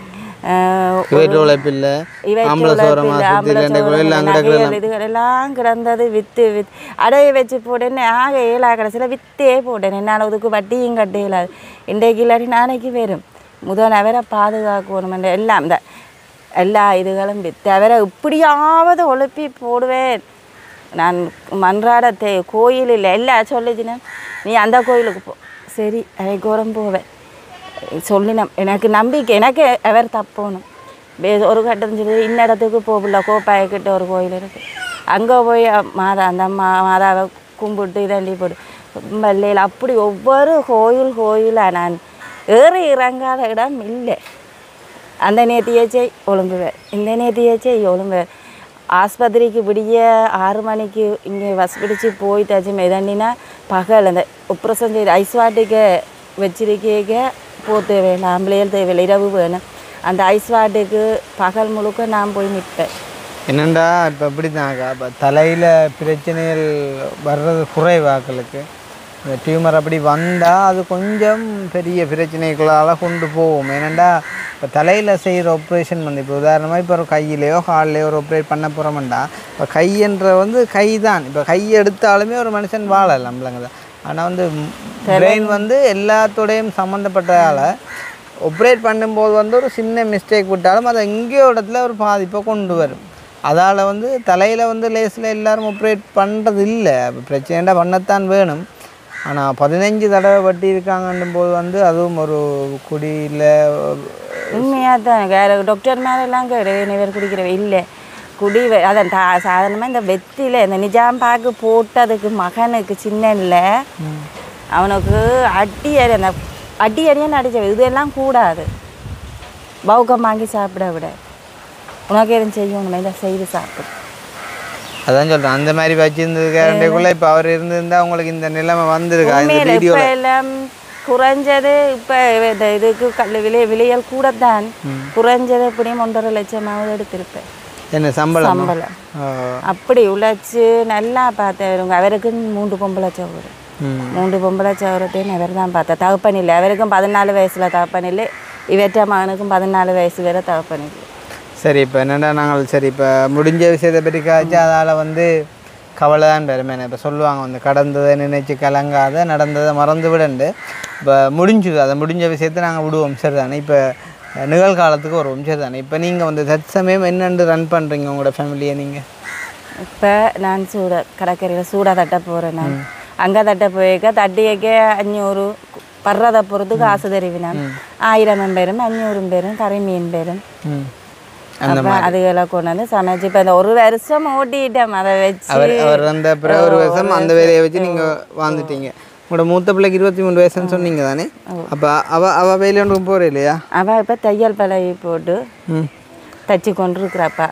இதுகளெல்லாம் கிடந்தது. விற்று அடைய வச்சு போட்டேன்னு ஆக 7 கடைசியில் விற்றே போட்டேன். என்னால் அதுக்கு வட்டியும் கட்ட இயலாது. இன்றைக்கு இல்லாட்டி நாளைக்கு வரும். முதல் அவரை பாதுகாக்கணும் எல்லாம் இந்த எல்லா இதுகளும் விற்று அவரை இப்படியாவது ஒழுப்பி போடுவேன். நான் மன்றாட கோயிலில் எல்லாம் சொல்லிச்சுன்னா நீ அந்த கோயிலுக்கு போ, சரி அவைக்கோரம் போவேன் சொல்லினோம். எனக்கு நம்பிக்கை, எனக்கு அவர் தப்போணும். ஒரு கட்டம் சொல்லி இன்னிடத்துக்கு போகல, கோப்பாயக்கிட்ட ஒரு கோயில் இருக்குது, அங்கே போய் அந்த மாதாவை கும்பிட்டு இதண்டி போட்டு வள்ளையில் அப்படி ஒவ்வொரு கோயிலாக நான் ஏறி இறங்காத இடம் இல்லை. அந்த நேத்தியாச்சே ஒழுங்குவேன், இந்த நேத்தியாச்சே ஒழுங்குவேன். ஆஸ்பத்திரிக்கு விடிய 6 மணிக்கு இங்கே பஸ் பிடிச்சி போயிட்டாச்சு. மெதண்டினா பகல் அந்த ஆப்ரேஷன் செய்து ஐஸ் வாட்டுக்கு வச்சிருக்க போ தேவையில்லை, ஆம்பளையால் தேவையில்லை, இரவு வேணும். அந்த ஐஸ் வாட்டுக்கு பகல் முழுக்க நான் போய் நிற்பேன். என்னண்டா இப்போ எப்படி தான்க்கா இப்போ தலையில் பிரச்சனைகள் வர்றது குறைவாக்களுக்கு இந்த டியூமர் அப்படி வந்தால் அது கொஞ்சம் பெரிய பிரச்சனைகளால் கொண்டு போகும். ஏனெண்டா இப்போ தலையில் செய்கிற ஆப்ரேஷன் இப்போ உதாரணமாக இப்போ ஒரு கையிலையோ கால்லையோ ஒரு ஆப்ரேட் பண்ண போகிறோம்டா, இப்போ கைன்ற கை தான். இப்போ கையை எடுத்தாலுமே ஒரு மனுஷன் வாழலாம் தான். ஆனால் பிரெயின் எல்லாத்தோடையும் சம்மந்தப்பட்டதால் ஆப்ரேட் பண்ணும்போது ஒரு சின்ன மிஸ்டேக் விட்டாலும் அதை எங்கேயோ இடத்துல ஒரு பாதிப்பை கொண்டு வரும். அதால் தலையில் லேஸில் எல்லோரும் ஆப்ரேட் பண்ணுறது இல்லை. பிரச்சனைண்டா பண்ணத்தான் வேணும். ஆனால் 15 தடவை வட்டி இருக்காங்கன்னும் போது அதுவும் ஒரு குடியில் உண்மையாக தான் டாக்டர் மேலெல்லாம் இவர் குடிக்கிறவ இல்லை குடி. அதான் சாதாரணமாக இந்த வெத்தியில் இந்த நிஜாம் பாக்கு போட்டதுக்கு மகனுக்கு சின்னல அவனுக்கு அந்த அடியறியான்னு அடிச்ச இதெல்லாம் கூடாது. பவுக்கம் வாங்கி சாப்பிட விட உனக்கு எதுவும் செய்யணும், இதை செய்து சாப்பிடு. அதான் சொல்கிறேன், அந்த மாதிரி வச்சுருந்ததுக்குள்ளே இப்போ அவர் இருந்திருந்தால் உங்களுக்கு இந்த நிலைமை வந்திருக்கா? இந்த வீடியோ எல்லாம் குறைஞ்சது இப்போ இதுக்கு விலையல் கூட தான் குறைஞ்சது எப்படியும் 1.5 லட்சமாவது எடுத்திருப்பேன். என்ன சம்பளம்? அப்படி உழைச்சி நல்லா பார்த்தேன். அவருக்கு 3 பொம்பளை சகோதரர், 3 பொம்பளை சகோதரத்தையும் அவர் தான் பார்த்தேன். தகப்பன் இல்லை, அவருக்கும் 14 வயசில் தகப்பன் இல்லை, இவற்ற மகனுக்கும் 14 வயசு வேறு தகப்பன் இல்லை. சரி, இப்போ என்னென்னா நாங்கள் சரி இப்போ முடிஞ்ச விஷயத்தை பற்றி காய்ச்சி அதால் வந்து கவலை தான் பெருமையான. இப்போ சொல்லுவாங்க வந்து கடந்ததை நினைச்சு கலங்காத, நடந்ததை மறந்து விடண்டு. இப்போ முடிஞ்சுது, அதை முடிஞ்ச விஷயத்தை நாங்கள் விடுவோம், சரி தானே? இப்போ நிகழ்காலத்துக்கு வருவோம், சரி தானே? இப்போ நீங்கள் வந்து தற்சமயம் என்னென்று ரன் பண்ணுறீங்க உங்களோட ஃபேமிலியை? நீங்கள் இப்போ நான் கடற்கரையில் சூடாக தட்ட போகிறேன். நான் அங்கே தட்ட போயிருக்க தட்டியக்க 500 படுறதை பொறுத்து காசு தெரிவினேன். 1000 பேரும் 500 பேரும் கறி மீன் பேரும் அதுகளை கொண்டு வந்து சமைச்சு இப்போ இந்த 1 வருஷம் ஓட்டிட்டேன். அதை வச்சு அவர் வந்த அப்புறம் 1 வருஷம் அந்த வேலையை வச்சு நீங்கள் வாழ்ந்துட்டீங்க. உங்களோட மூத்த பிள்ளைக்கு 23 வயசுன்னு சொன்னீங்க தானே? அப்போ அவள் வேலை ஒன்றும் போகிற இல்லையா? அவள் இப்போ தையல் பழகி போட்டு தச்சு கொண்டு இருக்கிறாப்பா.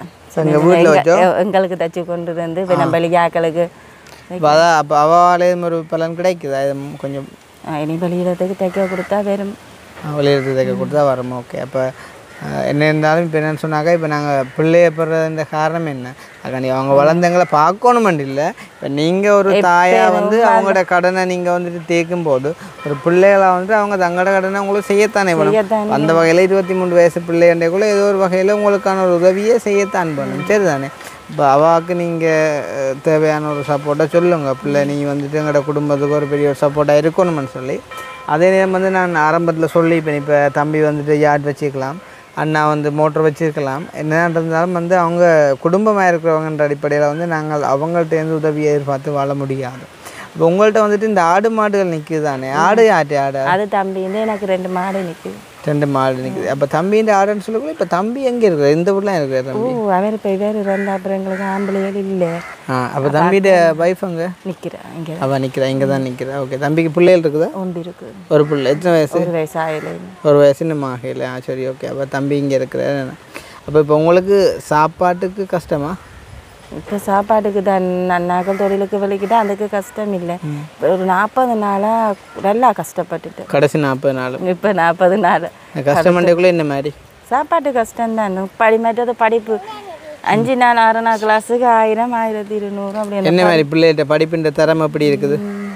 எங்களுக்கு தச்சு கொண்டு வந்து இப்போ நம்ம வெளியாக்களுக்கு அதான். அப்போ அவளே ஒரு பலன் கிடைக்குதா? இது கொஞ்சம் இனி வெளியிடத்துக்கு தைக்க கொடுத்தா வரும், வெளியிடத்துக்கு தைக்க கொடுத்தா வரும். ஓகே. அப்போ என்ன இருந்தாலும் இப்போ என்னென்னு சொன்னாக்கா, இப்போ நாங்கள் பிள்ளைய பெற இந்த காரணம் என்ன? அக்கா அவங்க வளர்ந்தவங்களை பார்க்கணுமெண்டு இல்லை. இப்போ நீங்கள் ஒரு தாயாக வந்து அவங்களோட கடனை நீங்கள் வந்துட்டு தேக்கும் போது ஒரு பிள்ளைகளாக வந்துட்டு அவங்க தங்களோட கடனை உங்களுக்கு செய்யத்தானே வேணும். அந்த வகையில் 23 வயசு பிள்ளைகள்டைக்குள்ளே ஏதோ ஒரு வகையில் உங்களுக்கான ஒரு உதவியே செய்யத்தான் பண்ணணும், சரி தானே? இப்போ அவாவுக்கு நீங்கள் தேவையான ஒரு சப்போர்ட்டாக சொல்லுங்கள். பிள்ளை நீங்கள் வந்துட்டு எங்களோட குடும்பத்துக்கு ஒரு பெரிய ஒரு சப்போர்ட்டாக இருக்கணும்னு சொல்லி. அதே நேரம் வந்து நான் ஆரம்பத்தில் சொல்லிப்பேன், இப்போ தம்பி வந்துட்டு யார்ட் வச்சுக்கலாம், அண்ணா வந்து மோட்டர் வச்சுருக்கலாம். என்ன இருந்தாலும் வந்து அவங்க குடும்பமாக இருக்கிறவங்கன்ற அடிப்படையில் வந்து நாங்கள் அவங்கள்ட்டேருந்து உதவியை எதிர்பார்த்து வாழ முடியாது. இப்போ உங்கள்கிட்ட வந்துட்டு இந்த ஆடு மாடுகள் நிற்குது தானே? ஆடு ஆட்டு ஆடு அது தம்பி எனக்கு 2 மாடு நிற்குது. 2 மாடு நிற்குது. அப்போ தம்பின்ற ஆடுன்னு சொல்லக்கூட இப்போ தம்பி எங்கே இருக்கிறார்? இந்த ஊர்லாம் இருக்கிறார் தம்பி? அவர் இப்போ வேறு 2 அப்புறம் எங்களுக்கு ஆம்பளைகள் இல்லை. அப்போ தம்பியோட வைஃப் அங்கே நிற்கிறா? இங்கே அவள் நிற்கிறா, இங்கே தான் நிற்கிறா. ஓகே. தம்பிக்கு பிள்ளைகள் இருக்குதா? ஒன்று இருக்குது. ஒரு பிள்ளை. எத்தனை வயசு? 1 வயசு ஆகலை. 1 வயசு இன்னும் ஆகலை. சரி, ஓகே. அப்போ தம்பி இங்கே இருக்கிறார். அப்போ இப்போ உங்களுக்கு சாப்பாட்டுக்கு கஷ்டமா? இப்போ சாப்பாட்டுக்கு தான் நன்னாக்கள் தொழிலுக்கு வெளிக்கிட்டா அதுக்கு கஷ்டம் இல்லை. ஒரு 40 நாளாக நல்லா கஷ்டப்பட்டுட்டு. கடைசி 40 நாள்? இப்போ 40 நாள் கஷ்டமண்டைக்குள்ளே என்ன மாதிரி சாப்பாட்டு கஷ்டம்தான். மற்றது படிப்பு 5 நாள் 6 நாள் கிளாஸுக்கு 1000 1200 அப்படி. என்ன மாதிரி பிள்ளைகிட்ட படிப்புன்ற தரம் எப்படி இருக்குது?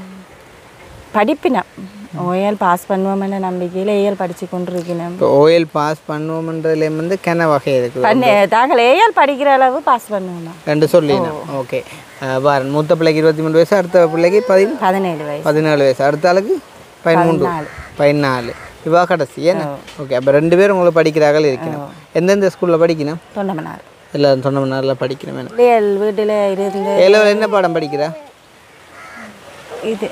படிப்பினா ஓஎல் பாஸ் பண்ணுவோம்ன்ற நம்பிக்கையில் ஏஎல் படித்து கொண்டு இருக்கணும். இப்போ ஓஎல் பாஸ் பண்ணுவோம்ன்றதுல வந்து கென வகை இருக்குது. தாங்கள் ஏஎல் படிக்கிற அளவு பாஸ் பண்ணுவோம்னா 2 சொல்லிடணும். ஓகே. பாரு, மூத்த பிள்ளைக்கு 23 வயசு, அடுத்த பிள்ளைக்கு 17 வயசு. 17 வயசு. அடுத்த ஆளுக்கு 14. இவா கடைசி. ஏன்னா ஓகே. அப்போ 2 பேரும் உங்களுக்கு படிக்கிறார்கள் இருக்கணும். எந்தெந்த ஸ்கூலில் படிக்கணும்? தொண்டமனார். எல்லாரும் தொண்டமனாரில் படிக்கணும். வீட்டில் இருந்து ஏலோவில் என்ன பாடம் படிக்கிறா? இது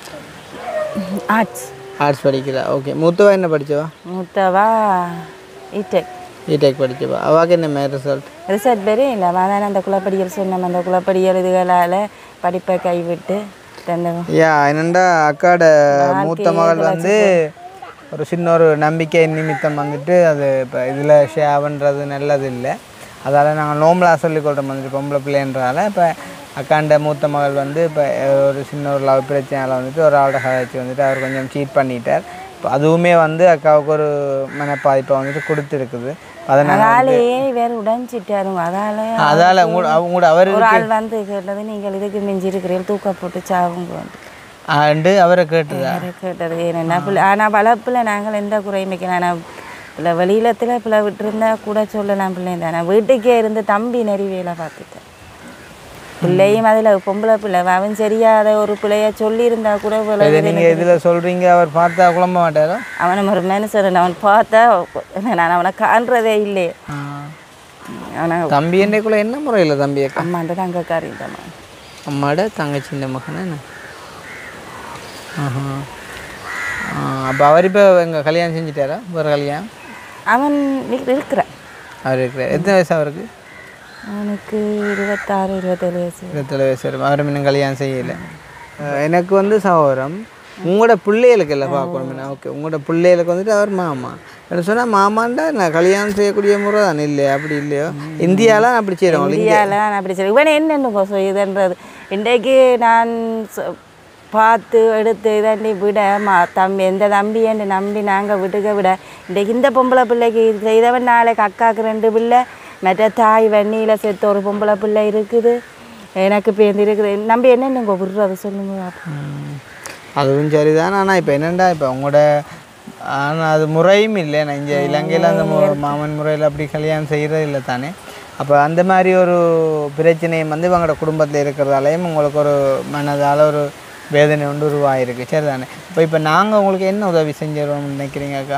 ஆர்ட்ஸ் படிக்கிறா. ஓகே. மூத்தவா என்ன படித்தவா? மூத்தவா இடெக் படித்தவா. அவாக்கு என்ன மாதிரி ரிசல்ட் பெரிய இல்லை. அதான் அந்த குலப்படிகள் சொன்னோம், அந்த குலப்படிகள் இதுகளால் படிப்பை கைவிட்டு என்னண்டா அக்காட மூத்த மகள் வந்து ஒரு சின்ன ஒரு நம்பிக்கை நிமித்தம் வந்துட்டு அது இப்போ இதில் ஷேவன்றது நல்லது இல்லை. அதால் நாங்கள் நோம்பலாக சொல்லிக்கொள்கிறோம் வந்துட்டு பொம்பளை பிள்ளைன்றால. இப்போ அக்காண்ட மூத்த மகள் வந்து இப்போ ஒரு சின்ன ஒரு லவ் பிரச்சனையால் வந்துட்டு ஒரு ஆளோட கதைச்சி வந்துட்டு அவர் கொஞ்சம் சீட் பண்ணிட்டார். இப்போ அதுவுமே வந்து அக்காவுக்கு ஒரு மனப்பாதிப்பை வந்துட்டு கொடுத்துருக்குது. அதனால வேறு உடஞ்சிட்டாருங்க. அதால் அவங்களோட அவர் ஒரு ஆள் வந்து கேட்டது, நீங்கள் இதுக்கு மிஞ்சி இருக்கிறீர்கள் தூக்க போட்டு சாவுங்க ஆண்டு அவரை கேட்டது. ஏன்னா ஆனால் வளர்ப்பில் நாங்கள் எந்த குறையும் வைக்கலாம். ஆனால் இல்லை வெளியிலத்தில் பிள்ளை விட்டுருந்தா கூட சொல்லலாம் பிள்ளை தானே. வீட்டுக்கே இருந்து தம்பி நிறைய வேலை பார்த்துட்டேன். பிள்ளையும் அதில் பொம்பளை பிள்ளை அவன் சரியாத ஒரு பிள்ளைய சொல்லியிருந்தா கூட இதில் சொல்கிறீங்க. அவர் பார்த்தா குழம்ப மாட்டாரோ? அவனை ஒரு மனுஷன் அவன் பார்த்தா நான் அவனை காண்றதே இல்லையே. ஆனால் தம்பி என்னைக்குள்ள என்ன முறையில் தம்பி? அம்மாண்ட தங்கக்காரி தான். அம்மாட தங்கச்சின்ற மகன் என்ன? அப்போ அவர் இப்போ எங்கள் கல்யாணம் செஞ்சுட்டாரா? வேறு கல்யாணம்? அவன் இருக்கிறான். அவர் இருக்கிறார். எத்தனை வயசு அவருக்கு? அவனுக்கு 26 27 வயசு. 27 வயசு வரும். அவரும் இன்னும் கல்யாணம் செய்யலை. எனக்கு வந்து சகோதரம் உங்களோட பிள்ளைகளுக்கு இல்லை பார்க்கணும். ஓகே, உங்களோட பிள்ளைகளுக்கு வந்துட்டு அவர் மாமா என்ன சொன்னால் மாமாண்டா நான் கல்யாணம் செய்யக்கூடிய முறை தானே இல்லையா? அப்படி இல்லையோ இந்தியாவில் அப்படி செய்கிறோம். இந்தியாவில் நான் அப்படி செய்கிறேன். இவன் என்னென்னு இதுன்றது இன்றைக்கு நான் பார்த்து எடுத்து இதாண்டி விட தம்பி எந்த தம்பின்னு நம்பி நாங்கள் விட்டுக்க விட இன்றைக்கு இந்த பொம்பளை பிள்ளைக்கு செய்தவன் நாளைக்கு அக்காவுக்கு 2 பிள்ளை மற்ற தாய் வன்னியில் செத்து ஒரு பொம்பளை பிள்ளை இருக்குது எனக்கு இப்போ இருக்குது நம்பி என்னென்னு விடுறது சொல்லுங்க. அதுவும் சரிதான். ஆனால் இப்போ என்னென்னா இப்போ உங்களோட ஆனால் அது முறையும் இல்லை. நான் இங்கே இலங்கையில் அந்த மாமன் முறையில் அப்படி கல்யாணம் செய்கிறது இல்லை தானே. அப்போ அந்த மாதிரி ஒரு பிரச்சனையும் வந்து இவங்களோட குடும்பத்தில் இருக்கிறதாலையும் உங்களுக்கு ஒரு மனதால் ஒரு வேதனை ஒன்று உருவாகிருக்கு. சரி தானே. இப்போ நாங்கள் உங்களுக்கு என்ன உதவி செஞ்சிடணும்னு நினைக்கிறீங்க அக்கா?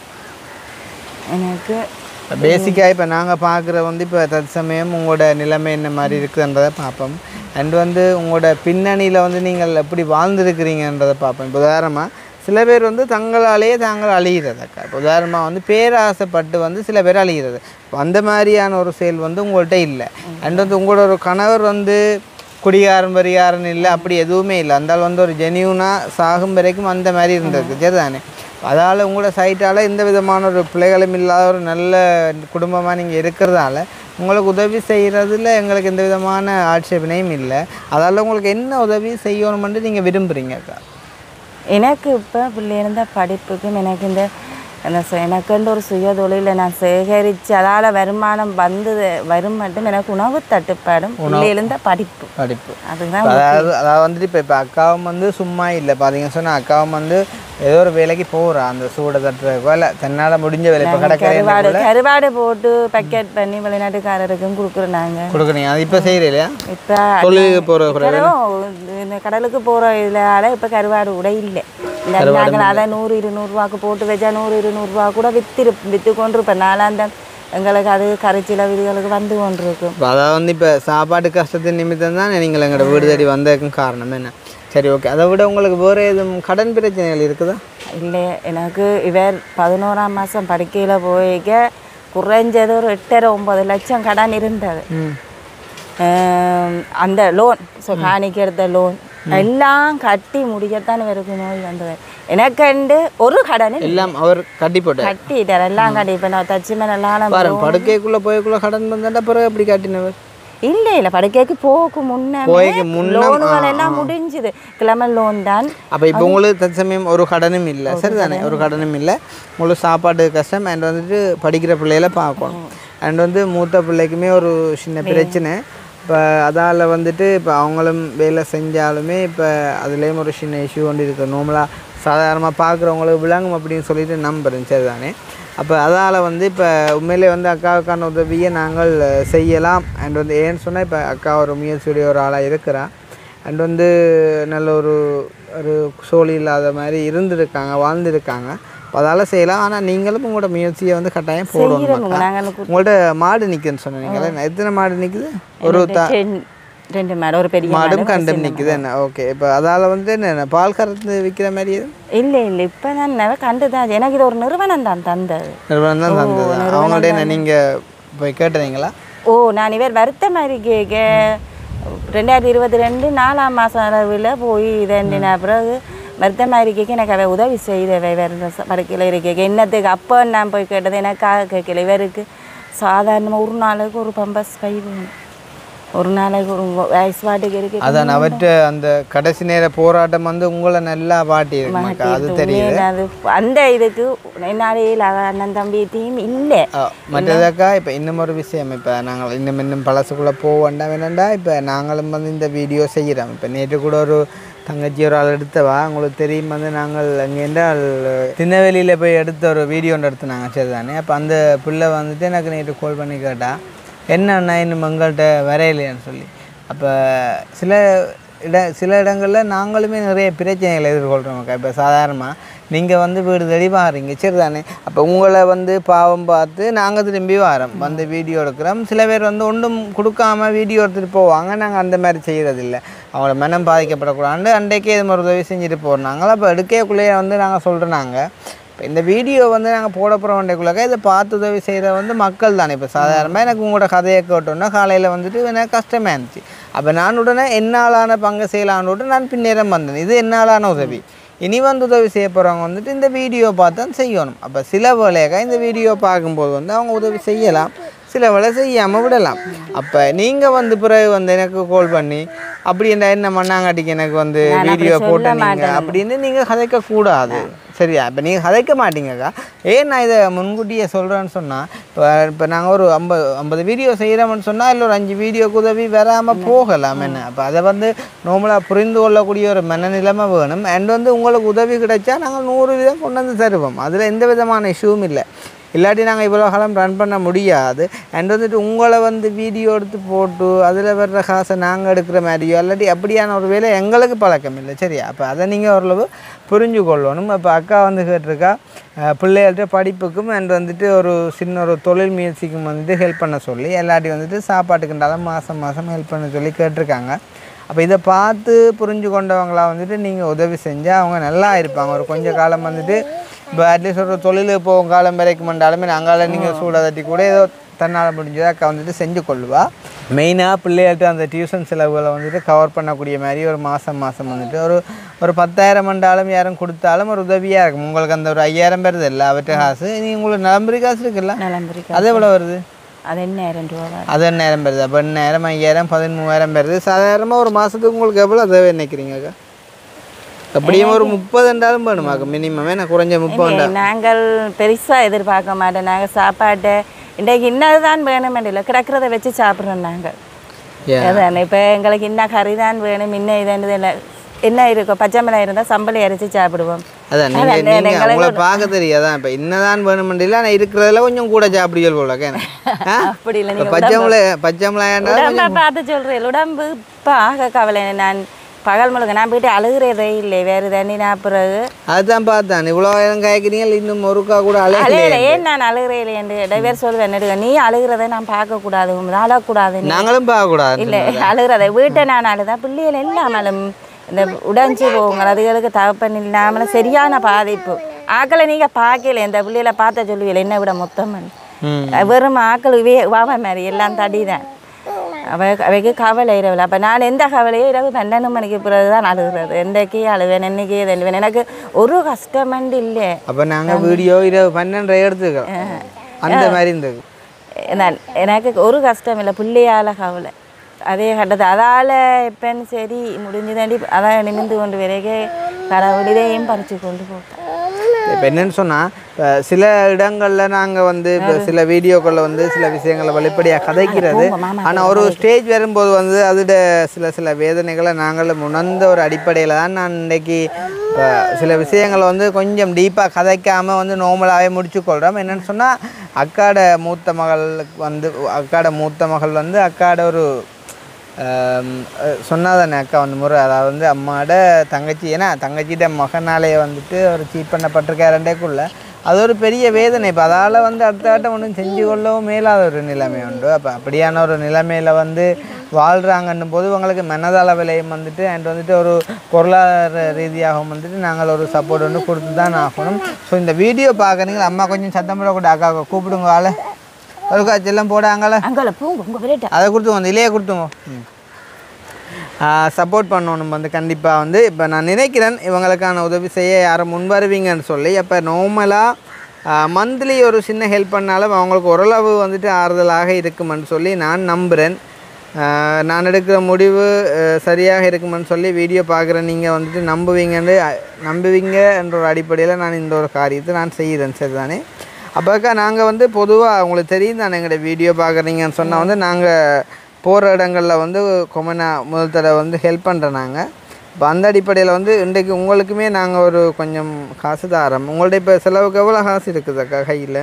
எனக்கு பேசிக்காக இப்போ நாங்கள் பார்க்குற வந்து இப்போ தற்சமயம் உங்களோட நிலைமை என்ன மாதிரி இருக்குதுன்றதை பார்ப்போம். அண்ட் வந்து உங்களோட பின்னணியில் வந்து நீங்கள் எப்படி வாழ்ந்துருக்கிறீங்கன்றதை பார்ப்போம். இப்போ உதாரணமாக சில பேர் வந்து தங்களாலேயே தாங்கள் அழிகிறது அக்கா. இப்போ உதாரணமாக வந்து பேராசைப்பட்டு வந்து சில பேர் அழிகிறது. அந்த மாதிரியான ஒரு செயல் வந்து உங்கள்கிட்ட இல்லை. அண்ட் வந்து உங்களோட ஒரு கணவர் வந்து குடிகாரன் வரிகாரன் இல்லை, அப்படி எதுவுமே இல்லை. அந்த வந்து ஒரு ஜெனியூனாக சாகும் வரைக்கும் அந்த மாதிரி இருந்திருக்கு. சரி தானே. அதால் உங்களோட சைட்டால் எந்த விதமான ஒரு பிள்ளைகளும் இல்லாத ஒரு நல்ல குடும்பமாக நீங்கள் இருக்கிறதால உங்களுக்கு உதவி செய்கிறதுல எங்களுக்கு எந்த விதமான ஆட்சேபனையும் இல்லை. அதால் உங்களுக்கு என்ன உதவி செய்யணுமென்று நீங்கள் விரும்புகிறீங்க அக்கா? எனக்கு இப்போ பிள்ளை இருந்த படிப்புக்கும் எனக்கு இந்த எனக்குன்ற ஒரு சுய தொழிலை நான் சேகரித்து அதால் வருமானம் வரும் மட்டும் எனக்கு உணவு தட்டுப்பாடும் பிள்ளையிலிருந்த படிப்பு அதுதான். அதாவது வந்துட்டு இப்போ அக்காவும் வந்து சும்மா இல்லை பார்த்தீங்கன்னு சொன்னால் அக்காவும் வந்து ஏதோ ஒரு வேலைக்கு போகிறா அந்த சூட தட்டுறதுக்கோ இல்லை தன்னால் முடிஞ்ச வேலை. இப்போ கருவாடு போட்டு பேக்கெட் பண்ணி வெளிநாட்டுக்காரருக்கும் கொடுக்குறீங்க. அது இப்போ செய்கிறீங்களா? இப்போ தொழிலுக்கு போகிற இந்த கடலுக்கு போகிற இதில் இப்போ கருவாடு கூட இல்லை. நாங்கள் அதை 100-200 ரூபாய்க்கு போட்டு வச்சா 100-200 ரூபா கூட விற்று கொண்டிருப்பேன். நாளாந்த எங்களுக்கு அது கரைச்சில வீடுகளுக்கு வந்து கொண்டிருக்கும். அதாவது வந்து இப்போ சாப்பாடு கஷ்டத்தின் நிமித்தம் தான் நீங்கள் எங்களோட வீடு தேடி வந்ததுக்கும் காரணம் என்ன? சரி, ஓகே. அதை விட உங்களுக்கு வேறு எதுவும் கடன் பிரச்சனைகள் இருக்குதா? இல்லை, எனக்கு இவர் 11ஆம் மாதம் படிக்கையில் போய்க்க குறைஞ்சது ஒரு 8-9 லட்சம் கடன் இருந்தது. அந்த லோன் காணிக்கு எடுத்த லோன் எல்லாம் கட்டி முடிக்கத்தான் இவருக்கு நோய் வந்தது. எனக்கு ஒரு கடன் எல்லாம் அவர் கட்டிட்டார் எல்லாம் கட்டி. இப்போ நான் தச்சு மேலாம் படுக்கைக்குள்ளே போய்க்குள்ள கடன் வந்தாண்டா பிறகு எப்படி கட்டினவர்? இல்லை படுக்கைக்கு போக்கு முன்னே லோனுகள் எல்லாம் முடிஞ்சுது. கிழமை லோன் தான். அப்போ இப்போ உங்களுக்கு தற்சமயம் ஒரு கடனும் இல்லை. சரிதானே. ஒரு கடனும் இல்லை. உங்களுக்கு சாப்பாடு கஷ்டம். அண்ட் வந்துட்டு படிக்கிற பிள்ளைகளை பார்க்கணும். அண்ட் வந்து மூத்த பிள்ளைக்குமே ஒரு சின்ன பிரச்சனை. இப்போ அதால் வந்துட்டு இப்போ அவங்களும் வேலை செஞ்சாலுமே இப்போ அதுலேயும் ஒரு சின்ன இஷ்யூ கொண்டு இருக்குது. நார்மலாக சாதாரணமாக பார்க்குறவங்களுக்கு விளங்கும் அப்படின்னு சொல்லிட்டு நம்புறேன். சரிதானே. அப்போ அதால் வந்து இப்போ உண்மையிலே வந்து அக்காவுக்கான உதவியை நாங்கள் செய்யலாம். அண்ட் வந்து ஏன்னு சொன்னால் இப்போ அக்கா ஒரு முயற்சியுடைய ஒரு ஆளாக இருக்கிறா. அண்ட் வந்து நல்ல ஒரு சோழி இல்லாத மாதிரி இருந்திருக்காங்க, வாழ்ந்துருக்காங்க. அதால் செய்யலாம். ஆனால் நீங்களும் உங்களோட முயற்சியை வந்து கட்டாயம் போடணும். உங்கள்கிட்ட மாடு நிற்குதுன்னு சொன்னீங்களே, எத்தனை மாடு நிற்குது? ஒரு 2 மாடு, ஒரு பெரிய மாடும் கண்டும் நிற்குது. என்ன ஓகே. இப்போ அதால் வந்து என்ன பால் கறந்து விற்கிற மாதிரி? இல்லை இப்போ தான் கண்டு தான். எனக்கு இது ஒரு நிறுவனம் தான் தந்தது. நிறுவனம் தான் தந்தது. அவங்கள்ட்ட நீங்கள் போய் கேட்டுறீங்களா? நான் இவர் வருத்தம் மாதிரி கேட்க 2022 4ஆம் மாதம் அளவில் போய் இதண்டின பிறகு வருத்தமாக இருக்கேக்க எனக்கு அவ உதவி செய்தவை வேறு படுக்கையில் இருக்கேக்க என்னத்துக்கு. அப்போ நான் போய் கேட்டது எனக்காக கேட்கல. இவருக்கு சாதாரணமாக ஒரு நாளைக்கு ஒரு பம்பஸ் பை வேணும், ஒரு நாளைக்கு ஒரு வயசு பாட்டுக்கு இருக்கு. அதான் அவற்ற அந்த கடைசி நேர போராட்டம் வந்து உங்களை நல்லா பாட்டி இருக்கு. அது தெரியுது. அது அந்த இதுக்கு என்னாலே அண்ணன் தம்பியத்தையும் இல்லை. மற்றதாக்கா இப்போ இன்னும் ஒரு விஷயம். இப்போ நாங்கள் இன்னும் பழசுக்குள்ளே போக வேண்டாம். என்னென்னா இப்போ நாங்களும் வந்து இந்த வீடியோ செய்கிறோம். இப்போ நேற்று கூட ஒரு தங்கச்சி ஒரு ஆள் எடுத்தவா உங்களுக்கு தெரியும். வந்து நாங்கள் அங்கே என்றால் திருநெல்வேலியில் போய் எடுத்த ஒரு வீடியோ ஒன்று எடுத்துனாங்க. சரி தானே. அப்போ அந்த பிள்ளை வந்துட்டு எனக்கு நேற்று கால் பண்ணி கேட்டால் என்னன்னா இன்னும் எங்கள்கிட்ட வரையிலையான்னு சொல்லி. அப்போ சில இடங்களில் நாங்களுமே நிறைய பிரச்சனைகளை எதிர்கொள்கிறோம்க்கா. இப்போ சாதாரணமாக நீங்கள் வந்து வீடு தேடி வாரீங்க. சரி தானே. அப்போ உங்களை வந்து பாவம் பார்த்து நாங்கள் திரும்பி வரோம், வந்து வீடியோ எடுக்கிறோம். சில பேர் வந்து ஒன்றும் கொடுக்காம வீடியோ எடுத்துகிட்டு போவாங்க. நாங்கள் அந்த மாதிரி செய்கிறதில்ல. அவங்களோட மனம் பாதிக்கப்படக்கூடாது அன்றைக்கே இது மாதிரி உதவி செஞ்சுட்டு போகிறாங்களா. அப்போ எடுக்கக்குள்ளேயே வந்து நாங்கள் சொல்கிறோம். இப்போ இந்த வீடியோ வந்து நாங்கள் போட போகிற வேண்டியக்குள்ளாக்க இதை பார்த்து உதவி செய்கிற வந்து மக்கள் தானே. இப்போ சாதாரணமாக எனக்கு உங்களோட கதையை கேட்டோன்னா காலையில் வந்துட்டு எனக்கு கஷ்டமாக இருந்துச்சு. அப்போ நான் உடனே என்னாலான பங்கு செய்யலான்னு விட்டு நான் பின்னேறம் வந்தேன். இது என்னாலான உதவி. இனி வந்து உதவி செய்ய போகிறவங்க வந்துட்டு இந்த வீடியோ பார்த்து தான் செய்யணும். அப்போ சில வேலையாக இந்த வீடியோ பார்க்கும்போது வந்து அவங்க உதவி செய்யலாம், சில வேலை செய்யாமல் விடலாம். அப்போ நீங்கள் வந்து பிறகு வந்து எனக்கு கால் பண்ணி அப்படி என்ன மண்ணாங்காட்டிக்கு எனக்கு வந்து வீடியோ போட்டீங்க அப்படின்னு நீங்கள் கதைக்கக்கூடாது. சரியா? இப்போ நீங்கள் கதைக்க மாட்டீங்கக்கா. ஏன் நான் இதை முன்கூட்டியே சொல்கிறேன்னு சொன்னால், இப்போ நாங்கள் ஒரு 50 வீடியோ செய்கிறோம்னு சொன்னால் இல்லை ஒரு 5 வீடியோக்கு உதவி வராமல் போகலாம் என்ன. அப்போ அதை வந்து நார்மலாக புரிந்து கொள்ளக்கூடிய ஒரு மனநிலைமை வேணும். அண்ட் வந்து உங்களுக்கு உதவி கிடைச்சா நாங்கள் 100 வீதம் கொண்டு வந்து தருவோம். அதில் எந்த விதமான இஷ்யூவும் இல்லை. இல்லாட்டி நாங்கள் இவ்வளோ காலம் ரன் பண்ண முடியாது. அண்ட் வந்துட்டு உங்களை வந்து வீடியோ எடுத்து போட்டு அதில் வர்ற காசை நாங்கள் எடுக்கிற மாதிரியோ இல்லாட்டி அப்படியான ஒரு வேலை எங்களுக்கு பழக்கம் இல்லை. சரியா? அப்போ அதை நீங்கள் ஓரளவு புரிஞ்சு கொள்ளணும். அப்போ அக்கா வந்து கேட்டிருக்கா பிள்ளைகள்கிட்ட படிப்புக்கும் அண்ட் வந்துட்டு ஒரு சின்ன ஒரு தொழில் முயற்சிக்கும் வந்துட்டு ஹெல்ப் பண்ண சொல்லி, எல்லாட்டி வந்துட்டு சாப்பாட்டுக்குண்டாலும் மாதம் ஹெல்ப் பண்ண சொல்லி கேட்டிருக்காங்க. அப்போ இதை பார்த்து புரிஞ்சு கொண்டவங்களாக வந்துட்டு நீங்கள் உதவி செஞ்சால் அவங்க நல்லா இருப்பாங்க. ஒரு கொஞ்சம் காலம் வந்துட்டு இப்போ அட்லீஸ்ட் ஒரு தொழிலுக்கு போகும் காலம் வரைக்கும் பண்ணாலுமே நாங்கள் நீங்கள் சூடாக தட்டி கூட ஏதோ தன்னால் முடிஞ்சதை அக்கா வந்துட்டு செஞ்சு கொள்ளுவா. மெயினாக பிள்ளைகள்கிட்ட அந்த டியூஷன் செலவுகளை வந்துட்டு கவர் பண்ணக்கூடிய மாதிரி ஒரு மாதம் வந்துட்டு ஒரு 10,000 மண்டாலும் யாரும் கொடுத்தாலும் ஒரு உதவியாக இருக்கும். உங்களுக்கு அந்த ஒரு 5,000 வருது இல்லை அவற்றை காசு. நீங்கள் உங்களுக்கு நலம்புரி காசு இருக்குல்ல, அது எவ்வளோ வருது? அது 8,000 ரூபா. அது 8,000 வருது. அப்போ 8,000 5,000 13,000 வருது. சாதாரணமாக ஒரு மாதத்துக்கு உங்களுக்கு எவ்வளோ தேவை நினைக்கிறீங்கக்கா? அப்படியும் ஒரு 30 வேணுமாக்கா மினிமம். நான் குறைஞ்ச 30. நாங்கள் பெருசாக எதிர்பார்க்க மாட்டோம். நாங்கள் சாப்பாட்டை இன்றைக்கு இன்னதுதான் வேணும் இல்லை, கிடக்கிறத வச்சு சாப்பிட்றோம் நாங்கள். அதான் இப்போ எங்களுக்கு இன்னும் கறி தான் வேணும், இன்னும் இது இல்லை, என்ன இருக்கும் பச்சை மிளகாய் இருந்தால் சம்பளி அரைச்சி சாப்பிடுவோம். அதான் உங்களை பார்க்க தெரியாதான். இப்போ இன்னதான் வேணுமெண்டில்ல, ஆனால் இருக்கிறதுல கொஞ்சம் கூட சாப்பிடுவீங்க போல. அப்படி இல்லை, பச்சை மிளகாய் பார்த்து சொல்கிறேன். உடம்பு இப்போ ஆக கவலை. நான் பகல் முழுக்க நான் போயிட்டு அழுகிறதே இல்லை, வேறு தண்ணி நான் பிறகு அதுதான் பார்த்தேன். இவ்வளோ காய்க்கிறீங்க, இன்னும் ஒருக்கா கூட அழுகலை. ஏன் நான் அழுகிறே இல்லை என்று இடைவேறு சொல்வேன். நீ அழுகிறதை நான் பார்க்கக்கூடாது, அழக்கூடாது, நாங்களும் பார்க்கக்கூடாது. இல்லை அழுகிறதை வீட்டை நான் அழுதா பிள்ளைகள் எல்லாமலும் இந்த உடைஞ்சி போங்க, அதுகளுக்கு தகப்பன் இல்லாமல் சரியான பாதிப்பு. ஆக்களை நீங்கள் பார்க்கல, இந்த பிள்ளைகளை பார்த்த சொல்லுவீங்க என்ன விட மொத்தம் வெறும் ஆக்கள் வாவ மாதிரி எல்லாம் தடி தான். அவைக்கு கவலை இரவில். அப்போ நான் எந்த கவலையும் இரவு 12 மணிக்கு பிறகு தான் அழுகிறது. எந்தைக்கே அழுவேன், என்னைக்கே தழுவேன். எனக்கு ஒரு கஷ்டமண்டு இல்லை. அப்போ நாங்கள் வீடியோ இரவு 12 எடுத்துக்கிறோம் அந்த மாதிரி இருந்தது. எனக்கு ஒரு கஷ்டம் இல்லை, பிள்ளையால் கவலை அதே கட்டது. அதால் இப்போன்னு சரி முடிஞ்சுதாண்டி அதான் நிமிந்து கொண்டு வரைக்கே கடவுளிதையும் பறித்து கொண்டு போட்டேன். இப்போ என்னென்னு சொன்னால், இப்போ சில இடங்களில் நாங்கள் வந்து இப்போ சில வீடியோக்களில் வந்து சில விஷயங்களை வெளிப்படையாக கதைக்கிறது. ஆனால் ஒரு ஸ்டேஜ் வரும்போது வந்து அதோட சில வேதனைகளை நாங்கள் உணர்ந்த ஒரு அடிப்படையில் தான் நான் இன்றைக்கி சில விஷயங்களை வந்து கொஞ்சம் டீப்பாக கதைக்காமல் வந்து நார்மலாகவே முடிச்சுக்கொள்கிறோம். என்னென்னு சொன்னால், அக்காட மூத்த மகள் வந்து அக்காட ஒரு சொன்னாதானே அக்கா வந்து முறை, அதாவது வந்து அம்மாவோட தங்கச்சி, ஏன்னா தங்கச்சிகிட்ட மகனாலே வந்துட்டு ஒரு சீட் பண்ணப்பட்டிருக்காருண்டேக்குள்ள அது ஒரு பெரிய வேதனை. இப்போ அதால் வந்து அடுத்த ஒன்றும் செஞ்சு கொள்ளவும் மேலாத ஒரு நிலைமை உண்டு. அப்போ அப்படியான ஒரு நிலைமையில் வந்து வாழ்கிறாங்கன்னும் போது உங்களுக்கு மனதளவிலையும் வந்துட்டு அண்ட் வந்துட்டு ஒரு பொருளாதார ரீதியாகவும் வந்துட்டு நாங்கள் ஒரு சப்போர்ட் வந்து கொடுத்து தான் ஆகணும். ஸோ இந்த வீடியோ பார்க்குறீங்களா, அம்மா கொஞ்சம் சத்தம் போட கூட அக்கா கூப்பிடுங்க, ஆளை ஒரு காய்ச்செல்லாம் போடாங்களே அதை கொடுத்துங்க, அந்த இலையை கொடுத்துங்க. சப்போர்ட் பண்ணணும் வந்து கண்டிப்பாக வந்து. இப்போ நான் நினைக்கிறேன் இவங்களுக்கான உதவி செய்ய யாரும் முன்வருவீங்கன்னு சொல்லி. அப்போ நார்மலாக மந்த்லி ஒரு சின்ன ஹெல்ப் பண்ணாலும் அவங்களுக்கு ஓரளவு வந்துட்டு ஆறுதலாக இருக்குமென்னு சொல்லி நான் நம்புகிறேன். நான் எடுக்கிற முடிவு சரியாக இருக்குமென்னு சொல்லி வீடியோ பார்க்குற நீங்கள் வந்துட்டு நம்புவீங்க என்ற ஒரு அடிப்படையில் நான் இந்த ஒரு காரியத்தை நான் செய்கிறேன். சரிதானே? அப்போக்கா நாங்கள் வந்து பொதுவாக உங்களுக்கு தெரியும் தானே, எங்களோட வீடியோ பார்க்குறீங்கன்னு சொன்னால் வந்து நாங்கள் போகிற இடங்களில் வந்து முதல் தடவை வந்து ஹெல்ப் பண்ணுறோம் நாங்கள். இப்போ அந்த அடிப்படையில் வந்து இன்றைக்கு உங்களுக்குமே நாங்கள் ஒரு கொஞ்சம் காசு தாரோம். உங்கள்ட்ட இப்போ செலவுக்கு எவ்வளோ காசு இருக்குதுக்கா கையில்?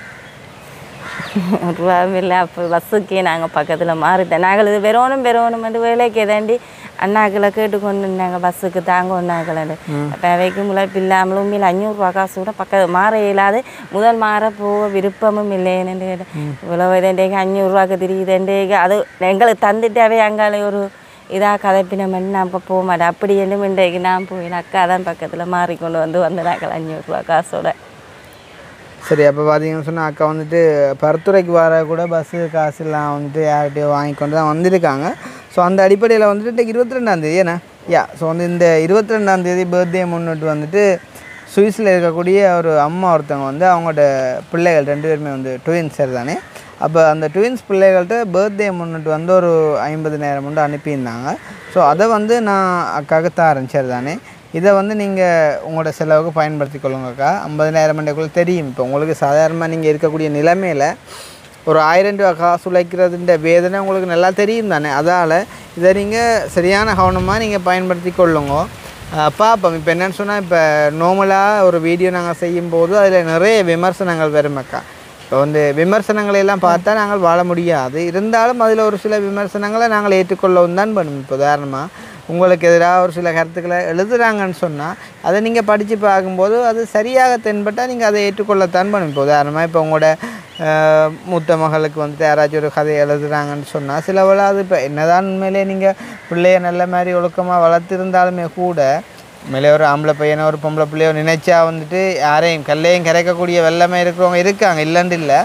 ரூபாவில் அப்போ பஸ்ஸுக்கே நாங்கள் பக்கத்தில் மாறிட்டேன். நாங்கள் இது வெறோணும் வந்து வேலைக்கு ஏதாண்டி அண்ணாக்களை கேட்டுக்கொண்டு நாங்கள் பஸ்ஸுக்கு தாங்க ஒன்றாக்கலன்னு. அப்போ அவைக்கு முளைப்பு இல்லாமலும் உண்மையில் 500 ரூபா காசு கூட பக்கத்து மாற இயலாது. முதல் மாற போக விருப்பமும் இல்லைன்னு கேட்டேன். இவ்வளோ இதேக்கு 500 ரூபாய்க்கு திரியுதுண்டேக்கு அது எங்களுக்கு தந்துட்டாவே அங்காலே ஒரு இதாக கதைப்பினமென்னு நான் இப்போ போக மாட்டேன். அப்படி என்று இன்றைக்கு நான் போய் அக்கா தான் பக்கத்தில் மாறிக்கொண்டு வந்து நாங்கள் 500 ரூபா காசோட. சரி, அப்போ பார்த்தீங்கன்னு சொன்னால் அக்கா வந்துட்டு பருத்துறைக்கு வர கூட பஸ்ஸு காசுலாம் வந்துட்டு யார்கிட்டையோ வாங்கிக்கொண்டு தான் வந்திருக்காங்க. ஸோ அந்த அடிப்படையில் வந்துட்டு இன்றைக்கு 22ஆம் தேதி ஏன்னா ஸோ வந்து இந்த 22ஆம் தேதி பர்த்டே முன்னிட்டு வந்துட்டு சுவிஸில் இருக்கக்கூடிய ஒரு அம்மா ஒருத்தவங்க வந்து அவங்களோட பிள்ளைகள் 2 பேருமே வந்து ட்வின்ஸ் தானே. அப்போ அந்த ட்வின்ஸ் பிள்ளைகள்கிட்ட பர்த்டே முன்னிட்டு வந்து ஒரு 50,000 வந்து அனுப்பியிருந்தாங்க. ஸோ அதை வந்து நான் அக்காவுக்கு தாரேன் சரி தானே. இதை வந்து நீங்கள் உங்களோட செலவுக்கு பயன்படுத்தி கொள்ளுங்கக்கா. 50,000 மண்டக்குள்ளே தெரியும். இப்போ உங்களுக்கு சாதாரணமாக நீங்கள் இருக்கக்கூடிய நிலைமையில் ஒரு 1000 ரூபா காசு உழைக்கிறதுன்ற வேதனை உங்களுக்கு நல்லா தெரியும் தானே. அதால் இதை நீங்கள் சரியான கவனமாக நீங்கள் பயன்படுத்தி கொள்ளுங்க. பார்ப்போம். இப்போ என்னென்னு சொன்னால், இப்போ நார்மலாக ஒரு வீடியோ நாங்கள் செய்யும்போது அதில் நிறைய விமர்சனங்கள் வருமக்கா. இப்போ வந்து விமர்சனங்களை எல்லாம் பார்த்தா நாங்கள் வாழ முடியாது. இருந்தாலும் அதில் ஒரு சில விமர்சனங்களை நாங்கள் ஏற்றுக்கொள்ளவும் தான் பண்ணுவோம். இப்போ உதாரணமாக உங்களுக்கு எதிராக ஒரு சில கருத்துக்களை எழுதுகிறாங்கன்னு சொன்னால் அதை நீங்கள் படித்து பார்க்கும்போது அது சரியாக தென்பட்டால் நீங்கள் அதை ஏற்றுக்கொள்ளத்தான் பண்ணுவோம். இப்போ உதாரணமாக இப்போ உங்களோட மூத்த மகளுக்கு வந்துட்டு யாராச்சும் ஒரு கதை எழுதுகிறாங்கன்னு சொன்னால் சிலவள அது இப்போ என்னதான் உண்மையிலே நீங்கள் பிள்ளைய நல்ல மாதிரி ஒழுக்கமாக வளர்த்துருந்தாலுமே கூட உண்மையிலே ஒரு ஆம்பளை பையனோ ஒரு பொம்பளை பிள்ளையோ நினைச்சா வந்துட்டு யாரையும் கல்லையும் கரைக்கக்கூடிய வெள்ளமே இருக்கிறவங்க இருக்காங்க, இல்லைன்னு இல்லை.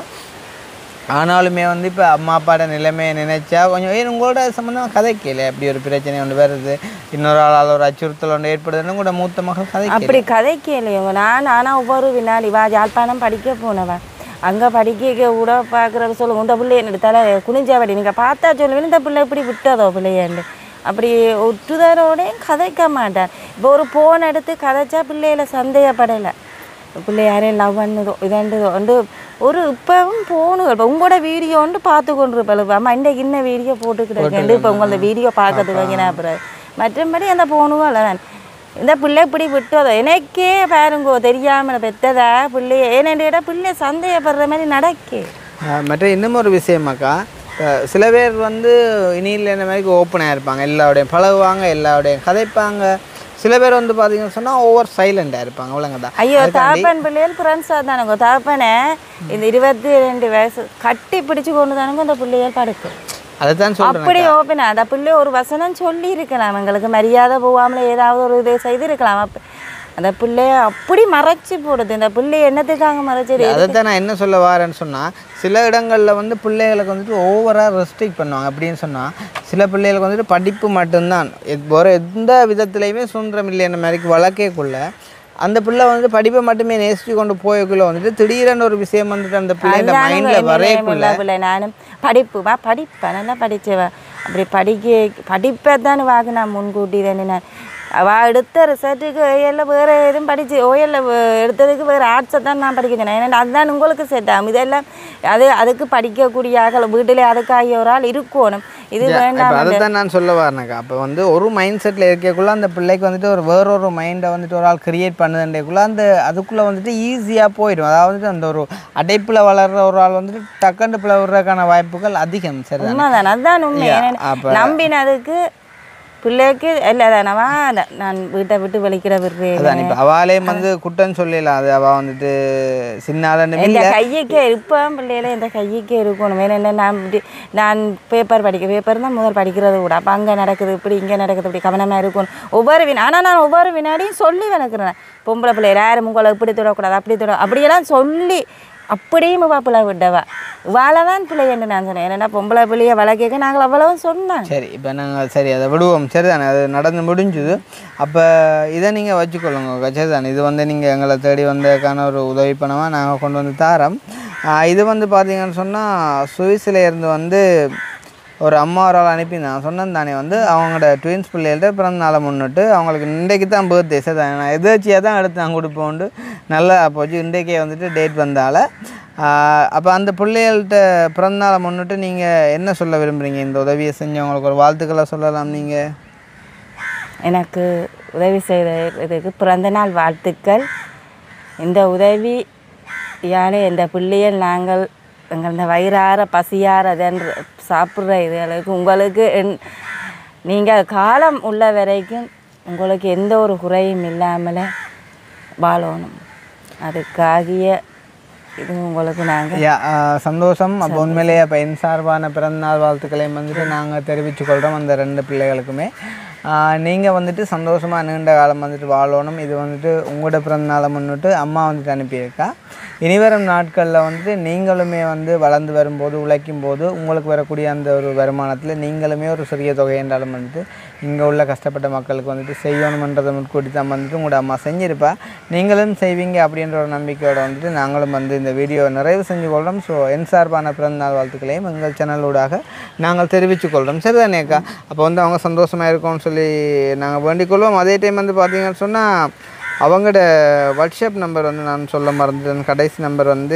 ஆனாலுமே வந்து இப்போ அம்மா அப்பாட நிலைமையை நினைச்சா கொஞ்சம் உங்களோட சம்மந்தமாக கதைக்கல அப்படி ஒரு பிரச்சனை ஒன்று வருது, இன்னொரு ஆளால் ஒரு அச்சுறுத்தல் ஒன்று ஏற்படுதுன்னு கூட மூத்த மகள் கதை அப்படி கதைக்கலையவங்க. ஆனால் ஒவ்வொரு வினாடி யாழ்ப்பாணம் படிக்க போனவன் அங்கே படிக்க கூட பார்க்குற சொல்லுங்க, இந்த பிள்ளை என்னோட தலை குனிஞ்சாவடி நீங்கள் பார்த்தா சொல்லுவேன் இந்த பிள்ளை இப்படி விட்டதோ பிள்ளையாண்டு அப்படி ஒற்றுதரோடையும் கதைக்க மாட்டான். இப்போ ஒரு போன் எடுத்து கதைச்சா பிள்ளையில சந்தேகப்படலை, பிள்ளை யாரையும் லவ் பண்ணுதோ இதாண்டுதோ வந்து ஒரு இப்போவும் போகணும். இப்போ உங்களோட வீடியோண்டு பார்த்து கொண்டு இருப்பேன். அம்மா இன்றைக்கு இன்ன வீடியோ போட்டுக்கிட்டு இப்போ உங்களோட வீடியோ பார்க்கறது வாங்கினா அப்புறம் மற்றபடி அந்த போகணும் இல்லை. நான் இந்த பிள்ளை இப்படி விட்டதோ எனக்கே பாருங்கோ தெரியாமல் பெற்றதா பிள்ளைய ஏன்னா பிள்ளை சந்தேகப்படுற மாதிரி நடக்கு. மற்ற இன்னும் ஒரு விஷயமாக்கா, சில பேர் வந்து இனியில் என்ன மாதிரி ஓப்பனாக இருப்பாங்க, எல்லாரோடையும் பழகுவாங்க, எல்லாரோடையும் கதைப்பாங்க. சில பேர் வந்து பார்த்தீங்கன்னு சொன்னால் ஓவர் சைலண்டாக இருப்பாங்க, அவ்வளோங்கதான். ஐயோ தாப்பன் பிள்ளைகள் ஃப்ரெண்ட்ஸாக தானுங்க தாப்பனை இந்த 22 வயசு கட்டி பிடிச்சு கொண்டு தானுங்க அந்த பிள்ளைகள் படுக்கும். அதுதான் சொல்கிறேன். அப்படி ஓப்பனா அந்த பிள்ளை ஒரு வசனம் சொல்லி இருக்கலாம், எங்களுக்கு மரியாதை போகாமல் ஏதாவது ஒரு இதை செய்திருக்கலாம். அந்த பிள்ளைய அப்படி மறைச்சி போடுது. இந்த பிள்ளைய என்னத்துக்காக மறைச்சி? அதை தான் நான் என்ன சொல்ல வரேன்னு சொன்னால், சில இடங்களில் வந்து பிள்ளைகளுக்கு வந்துட்டு ஓவராக ரெஸ்ட்ரிக்ட் பண்ணுவாங்க. அப்படின்னு சொன்னால் சில பிள்ளைகளுக்கு வந்துட்டு படிப்பு மட்டும்தான், வேறு எந்த விதத்துலையுமே சுதந்திரம் இல்லைன்ற மாதிரிக்கு வளர்க்கக்குள்ள அந்த பிள்ளை வந்து படிப்பை மட்டுமே நேசித்து கொண்டு போயக்குள்ளே வந்துட்டு திடீரென ஒரு விஷயம் வந்துட்டு அந்த பிள்ளைங்க மைண்டில் வரையக்குள்ள நானும் படிப்பேன் நல்லா படித்தவா அப்படி படிப்பை தான் வாங்க நான் முன்கூட்டி தானே நான் அவள் எடுத்த ரிசர்ட்டுக்கு ஓஎல்ல வேறு எதுவும் படித்து ஓஎல்ல எடுத்ததுக்கு வேறு ஆர்ட்ஸை தான் நான் படிக்க சொன்னேன். ஏன்னா அதுதான் உங்களுக்கு செட் ஆகும். இதெல்லாம் அதுக்கு படிக்கக்கூடிய ஆகலை வீட்டிலே அதுக்காகிய ஒரு ஆள் இருக்கணும். இது வேண்டாம். அதை தான் நான் சொல்ல வரேனாக்கா. அப்போ வந்து ஒரு மைண்ட் செட்டில் இருக்கக்குள்ளே அந்த பிள்ளைக்கு வந்துட்டு ஒரு வேறொரு மைண்டை வந்துட்டு ஒரு ஆள் கிரியேட் பண்ணுதுன்றக்குள்ளே அந்த அதுக்குள்ளே வந்துட்டு ஈஸியாக போயிடும். அதாவது அந்த ஒரு அடைப்பில் வளர்கிற ஒரு ஆள் வந்துட்டு டக்குன்னு பிளவுறதுக்கான வாய்ப்புகள் அதிகம். சரி, உண்மைதான். அதுதான் உண்மை. நம்பினதுக்கு பிள்ளைக்கு இல்லை தானவா நான் வீட்டை விட்டு வெளிக்கிற விடுறேன். இப்போ அவளே வந்து குட்டம் சொல்லலாம். அது அவள் வந்துட்டு சின்னாலன்னு இந்த கையக்கே இருப்பேன் பிள்ளையில இந்த கையக்கே இருக்கணும். ஏன்னா நான் பேப்பர் பேப்பர் தான் முதல் படிக்கிறது கூட. அப்போ அங்கே நடக்குது இப்படி இங்கே நடக்குது இப்படி கவனமாக இருக்கணும் ஒவ்வொரு ஆனால் நான் ஒவ்வொரு வினாடியும் சொல்லி வளர்க்குறேன். பொம்பளை பிள்ளை யாரும் உங்களை இப்படி தொடக்கூடாது அப்படி அப்படியெல்லாம் சொல்லி அப்படியும் பிள்ளை விட்டவா வாழை தான் பிள்ளை என்று நான் சொன்னேன். ஏன்னா பொம்பளை பிள்ளையை வளர்க்க நாங்கள் அவ்வளவும் சொன்னோம். சரி, இப்போ நாங்கள் சரி அதை விடுவோம். சரி தானே, அது நடந்து முடிஞ்சுது. அப்போ இதை நீங்கள் வச்சுக்கொள்ளுங்க. சரி தானே, இது வந்து நீங்கள் எங்களை தேடி வந்ததுக்கான ஒரு உதவி பணமாக நாங்கள் கொண்டு வந்து தாரோம். இது வந்து பார்த்தீங்கன்னு சொன்னால் சுவிஸில் இருந்து வந்து ஒரு அம்மா ஒரு ஆள் அனுப்பி நான் சொன்னேன் தானே வந்து அவங்களோட ட்வின்ஸ் பிள்ளைகள்ட்ட பிறந்த நாளை முன்னிட்டு அவங்களுக்கு இன்றைக்கு தான் பர்த்டே. சரி தானே, நான் எதாச்சியாக தான் எடுத்து நான் கொடுப்போண்டு நல்லா போச்சு. இன்றைக்கே வந்துட்டு டேட் வந்தால் அப்போ அந்த பிள்ளைகள்கிட்ட பிறந்தநாளை முன்னிட்டு நீங்கள் என்ன சொல்ல விரும்புகிறீங்க? இந்த உதவியை செஞ்சவங்களுக்கு ஒரு வாழ்த்துக்களை சொல்லலாம். நீங்கள் எனக்கு உதவி செய்ததுக்கு பிறந்த நாள் வாழ்த்துக்கள். இந்த உதவி யானே இந்த பிள்ளைகள் நாங்கள் எங்கள் இந்த வயிறார பசியார அதென்று சாப்பிட்ற இதுகளுக்கு உங்களுக்கு நீங்கள் காலம் உள்ள வரைக்கும் உங்களுக்கு எந்த ஒரு குறையும் இல்லாமல் வாழணும். அதுக்காகிய இது உங்களுக்கு நாங்கள் சந்தோஷம். அப்போ உண்மையிலேயே இப்போ என் சார்பான பிறந்தநாள் வாழ்த்துக்களையும் வந்துட்டு நாங்கள் தெரிவித்துக்கொள்கிறோம் அந்த 2 பிள்ளைகளுக்குமே. நீங்கள் வந்துட்டு சந்தோஷமாக நீண்ட காலம் வந்துட்டு வாழணும். இது வந்துட்டு உங்களோட பிறந்தநாளை முன்னிட்டு அம்மா வந்துட்டு அனுப்பியிருக்கா. இனிவரும் நாட்களில் வந்துட்டு நீங்களுமே வந்து வளர்ந்து வரும்போது உழைக்கும் போது உங்களுக்கு வரக்கூடிய அந்த ஒரு வருமானத்தில் நீங்களுமே ஒரு சிறிய தொகை என்றாலும் வந்துட்டு இங்கே உள்ள கஷ்டப்பட்ட மக்களுக்கு வந்துட்டு செய்யணுமன்றதை முன்கூட்டி தான் வந்துட்டு உங்களோட அம்மா செஞ்சிருப்பா. நீங்களும் செய்வீங்க அப்படின்ற ஒரு நம்பிக்கையோடு வந்துட்டு நாங்களும் வந்து இந்த வீடியோ நிறைவு செஞ்சு கொள்கிறோம். ஸோ என் சார்பான பிறந்தநாள் வாழ்த்துக்களையும் எங்கள் சேனலூடாக நாங்கள் தெரிவித்துக் கொள்கிறோம். சரிதானேக்கா? அப்போ வந்து அவங்க சந்தோஷமாக இருக்கும்னு சொல்லி நாங்கள் வேண்டிக் கொள்வோம். அதே டைம் வந்து பார்த்தீங்கன்னு சொன்னால் அவங்களோட வாட்ஸ்அப் நம்பர் வந்து நான் சொல்ல மறந்துட்டேன். கடைசி நம்பர் வந்து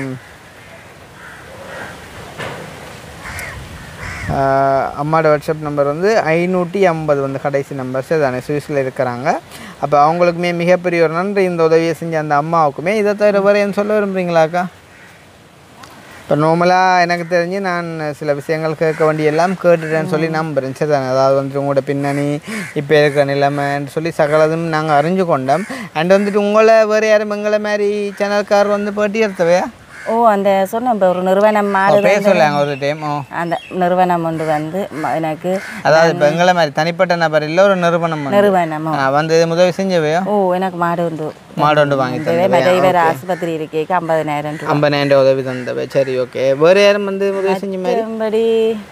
அம்மாவோட வாட்ஸ்அப் நம்பர் வந்து 550 வந்து கடைசி நம்பர். சரிதானே? சுவிஸில் இருக்கிறாங்க. அப்போ அவங்களுக்குமே மிகப்பெரிய ஒரு நன்றி இந்த உதவியை செஞ்ச அந்த அம்மாவுக்குமே. இதை தவிர வேறு என்ன சொல்ல விரும்புகிறீங்களாக்கா? இப்போ நார்மலாக எனக்கு தெரிஞ்சு நான் சில விஷயங்கள் கேட்க வேண்டிய எல்லாம் கேட்டுட்டேன்னு சொல்லி நம்புகிறேன். சரிதானே? அதாவது வந்துட்டு உங்களோட பின்னணி இப்போ இருக்கிற நிலைமைன்னு சொல்லி சகலதும் நாங்கள் அறிஞ்சு கொண்டோம். அண்ட் வந்துட்டு உங்களை வேறு யாரும் எங்களை மாதிரி சேனல்கார் வந்து பேட்டி எடுத்தவையா? அந்த சொன்ன இப்போ ஒரு நிறுவனம் மாறு சொல்லாங்க ஒரு டைம். அந்த நிறுவனம் ஒன்று வந்து எனக்கு அதாவது இப்போ எங்களை மாதிரி தனிப்பட்ட நபர் இல்லை, ஒரு நிறுவனம் வந்து உதவி செஞ்சவையோ? எனக்கு மாடு உண்டு வாங்கி இவர் ஆஸ்பத்திரி இருக்கேக்கு 50,000 உதவி தந்தவை. சரி, ஓகே. வேறு யாரும் வந்து உதவி செஞ்ச மாதிரி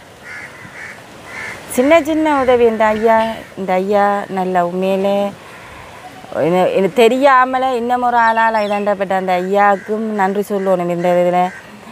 சின்ன சின்ன உதவி இந்த ஐயா நல்ல உண்மையிலே எனக்கு தெரியாமல் இன்னும் ஒரு ஆளால் இதாண்டப்பட்ட அந்த ஐயாவுக்கும் நன்றி சொல்லணும். இந்த இதில்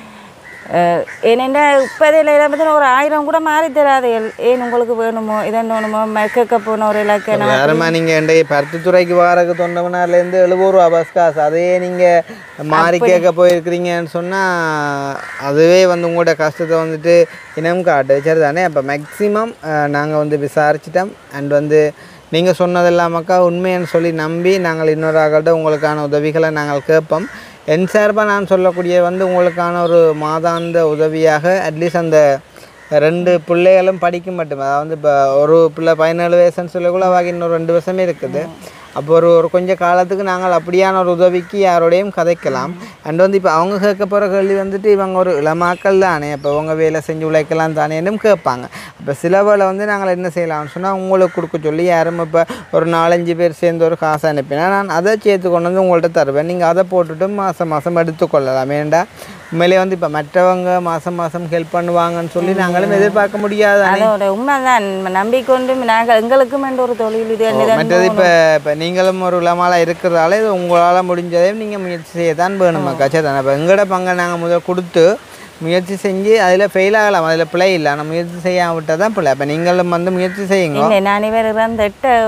ஏனெண்டா இப்போதில் பற்றி ஒரு 1000 கூட மாறி தராது. ஏன் உங்களுக்கு வேணுமோ இதென்னணுமோ கேட்க போன ஒரு இலக்கணம் வேறுமா நீங்கள் எந்த பருத்தித்துறைக்கு வாரக்கு தொண்டவனாலேருந்து 70 ரூபா பஸ் காசு அதையே நீங்கள் மாறி கேட்க போயிருக்கிறீங்கன்னு சொன்னால் அதுவே வந்து உங்களோட கஷ்டத்தை வந்துட்டு இனம் காட்டு. சரி தானே? அப்போ மேக்ஸிமம் நாங்கள் வந்து விசாரிச்சிட்டோம். அண்ட் வந்து நீங்கள் சொன்னதெல்லாமக்கா உண்மைன்னு சொல்லி நம்பி நாங்கள் இன்னொரு ஆகட்ட உங்களுக்கான உதவிகளை நாங்கள் கேட்போம். என் சார்பாக நான் சொல்லக்கூடிய வந்து உங்களுக்கான ஒரு மாதாந்த உதவியாக அட்லீஸ்ட் அந்த 2 பிள்ளைகளும் படிக்க மட்டுமே. அதாவது இப்போ ஒரு பிள்ளை 17 வயசுன்னு சொல்லக்குள்ள அவாக இன்னொரு 2 வருஷமே இருக்குது. அப்போ ஒரு கொஞ்சம் காலத்துக்கு நாங்கள் அப்படியான ஒரு உதவிக்கு யாரோடையும் கதைக்கலாம். அண்ட் வந்து இப்போ அவங்க கேட்க போகிற கேள்வி வந்துட்டு இவங்க ஒரு இளமாக்கள் தானே, அப்போ அவங்க வேலை செஞ்சு உழைக்கலாம் தானேன்னு கேட்பாங்க. அப்போ சில வேலை வந்து நாங்கள் என்ன செய்யலாம்னு சொன்னால் உங்களுக்கு கொடுக்க சொல்லி யாரும் இப்போ ஒரு 4-5 பேர் சேர்ந்து ஒரு காசு அனுப்பினா நான் அதை சேர்த்து கொண்டு வந்து உங்கள்கிட்ட தருவேன். நீங்கள் அதை போட்டுட்டு மாதம் எடுத்துக்கொள்ளலாம். ஏன்டா உண்மையிலே வந்து இப்போ மற்றவங்க மாதம் ஹெல்ப் பண்ணுவாங்கன்னு சொல்லி நாங்களும் எதிர்பார்க்க முடியாது. அதோட உண்மைதான் நம்பிக்கொண்டு நாங்கள் எங்களுக்கும் என்ற ஒரு தொழில் இது. மற்றது இப்போ நீங்களும் ஒரு உலமாலாம் இருக்கிறதால இது உங்களால் முடிஞ்சதையும் நீங்கள் முயற்சி செய்ய தான் வேணுமாக்கா. சரி தானே? இப்போ எங்களோட பங்கை நாங்கள் முதல் கொடுத்து முயற்சி செஞ்சு அதில் ஃபெயில் ஆகலாம், அதில் பிழை இல்லை. ஆனால் முயற்சி செய்யாம விட்டால் தான் பிள்ளை. இப்போ நீங்களும் வந்து முயற்சி செய்யுங்க. நான் இவர் அந்த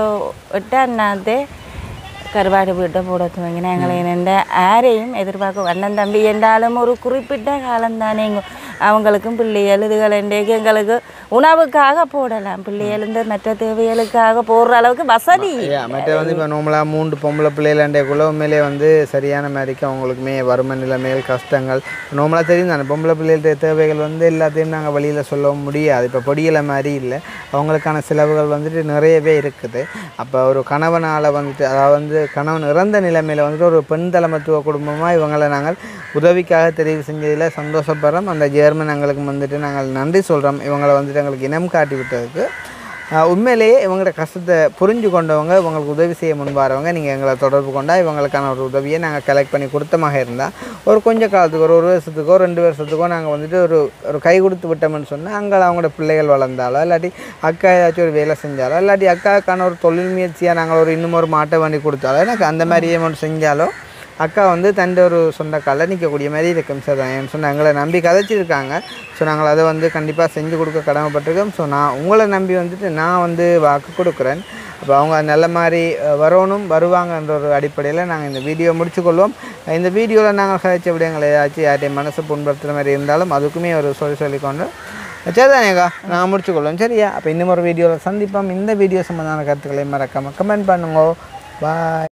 8 கருவாடு வீட்டை போட துவங்கினா எங்களை என்னென்ன யாரையும் எதிர்பார்க்க அண்ணன் தம்பி என்றாலும் ஒரு குறிப்பிட்ட காலம்தானே அவங்களுக்கும் பிள்ளைகள் இதுகள் இன்றைக்கு எங்களுக்கு உணவுக்காக போடலாம். பிள்ளைகள் இந்த மற்ற தேவைகளுக்காக போடுற அளவுக்கு வசதி. மற்ற வந்து இப்போ நார்மலாக 3 பொம்பளை பிள்ளைகள்ண்டேக்குள்ள உண்மையிலே வந்து சரியான மாதிரிக்கு அவங்களுக்குமே வறுமை நிலைமைகள் கஷ்டங்கள் நார்மலாக தெரியும் தானே. பொம்பளை பிள்ளைகளுடைய தேவைகள் வந்து எல்லாத்தையும் நாங்கள் வழியில் சொல்ல முடியாது. இப்போ பொடியலை மாதிரி இல்லை, அவங்களுக்கான செலவுகள் வந்துட்டு நிறையவே இருக்குது. அப்போ ஒரு கணவனால் வந்துட்டு அதாவது வந்து கணவன் இறந்த நிலைமையில் வந்துட்டு ஒரு பெண் தலைமத்துவ குடும்பமாக இவங்களை நாங்கள் உதவிக்காக தெரிவு செஞ்சதில் சந்தோஷப்படுறோம். அந்த ஜெர்மன் எங்களுக்கு வந்துட்டு நாங்கள் நன்றி சொல்கிறோம். இவங்களை வந்துட்டு எங்களுக்கு இனம் காட்டி விட்டதுக்கு. உண்மையிலேயே இவங்களோட கஷ்டத்தை புரிஞ்சு கொண்டவங்க இவங்களுக்கு உதவி செய்ய முன்பாரவங்க நீங்கள் எங்களை தொடர்பு கொண்டால் இவங்களுக்கான ஒரு உதவியை நாங்கள் கலெக்ட் பண்ணி கொடுத்தமாக இருந்தால் ஒரு கொஞ்சம் காலத்துக்கு ஒரு வருஷத்துக்கோ 2 வருஷத்துக்கோ நாங்கள் வந்துட்டு ஒரு கை கொடுத்து விட்டோம்னு சொன்னால் அங்கே அவங்களோட பிள்ளைகள் வளர்ந்தாலோ இல்லாட்டி அக்கா ஏதாச்சும் ஒரு வேலை செஞ்சாலோ இல்லாட்டி அக்காவுக்கான ஒரு தொழில் முயற்சியாக நாங்கள் இன்னும் ஒரு மாட்டை வண்டி கொடுத்தாலோ எனக்கு அந்த மாதிரி ஏமாட்டு செஞ்சாலோ அக்கா வந்து தண்டை ஒரு சொந்த காலில் நிற்கக்கூடிய மாதிரி இருக்கும். சார் தான் ஏன்னு சொன்னால் எங்களை நம்பி கதைச்சிருக்காங்க. ஸோ நாங்கள் அதை வந்து கண்டிப்பாக செஞ்சு கொடுக்க கடமைப்பட்டிருக்கோம். ஸோ நான் உங்களை நம்பி வந்துட்டு நான் வந்து வாக்கு கொடுக்குறேன். அப்போ அவங்க நல்ல மாதிரி வருவாங்கன்ற ஒரு அடிப்படையில் நாங்கள் இந்த வீடியோ முடிச்சுக்கொள்வோம். இந்த வீடியோவில் நாங்கள் கதைச்ச விடயங்களை ஏதாச்சும் யார்ட்டையும் மனசை புண்படுத்துகிற மாதிரி இருந்தாலும் அதுக்குமே ஒரு சொல்லிக்கொண்டு சரிதானேக்கா நாங்கள் முடிச்சுக்கொள்வோம். சரியா? அப்போ இன்னும் ஒரு வீடியோவில் சந்திப்போம். இந்த வீடியோ சம்மந்தமான கருத்துக்களை மறக்காமல் கமெண்ட் பண்ணுங்க. பாய்.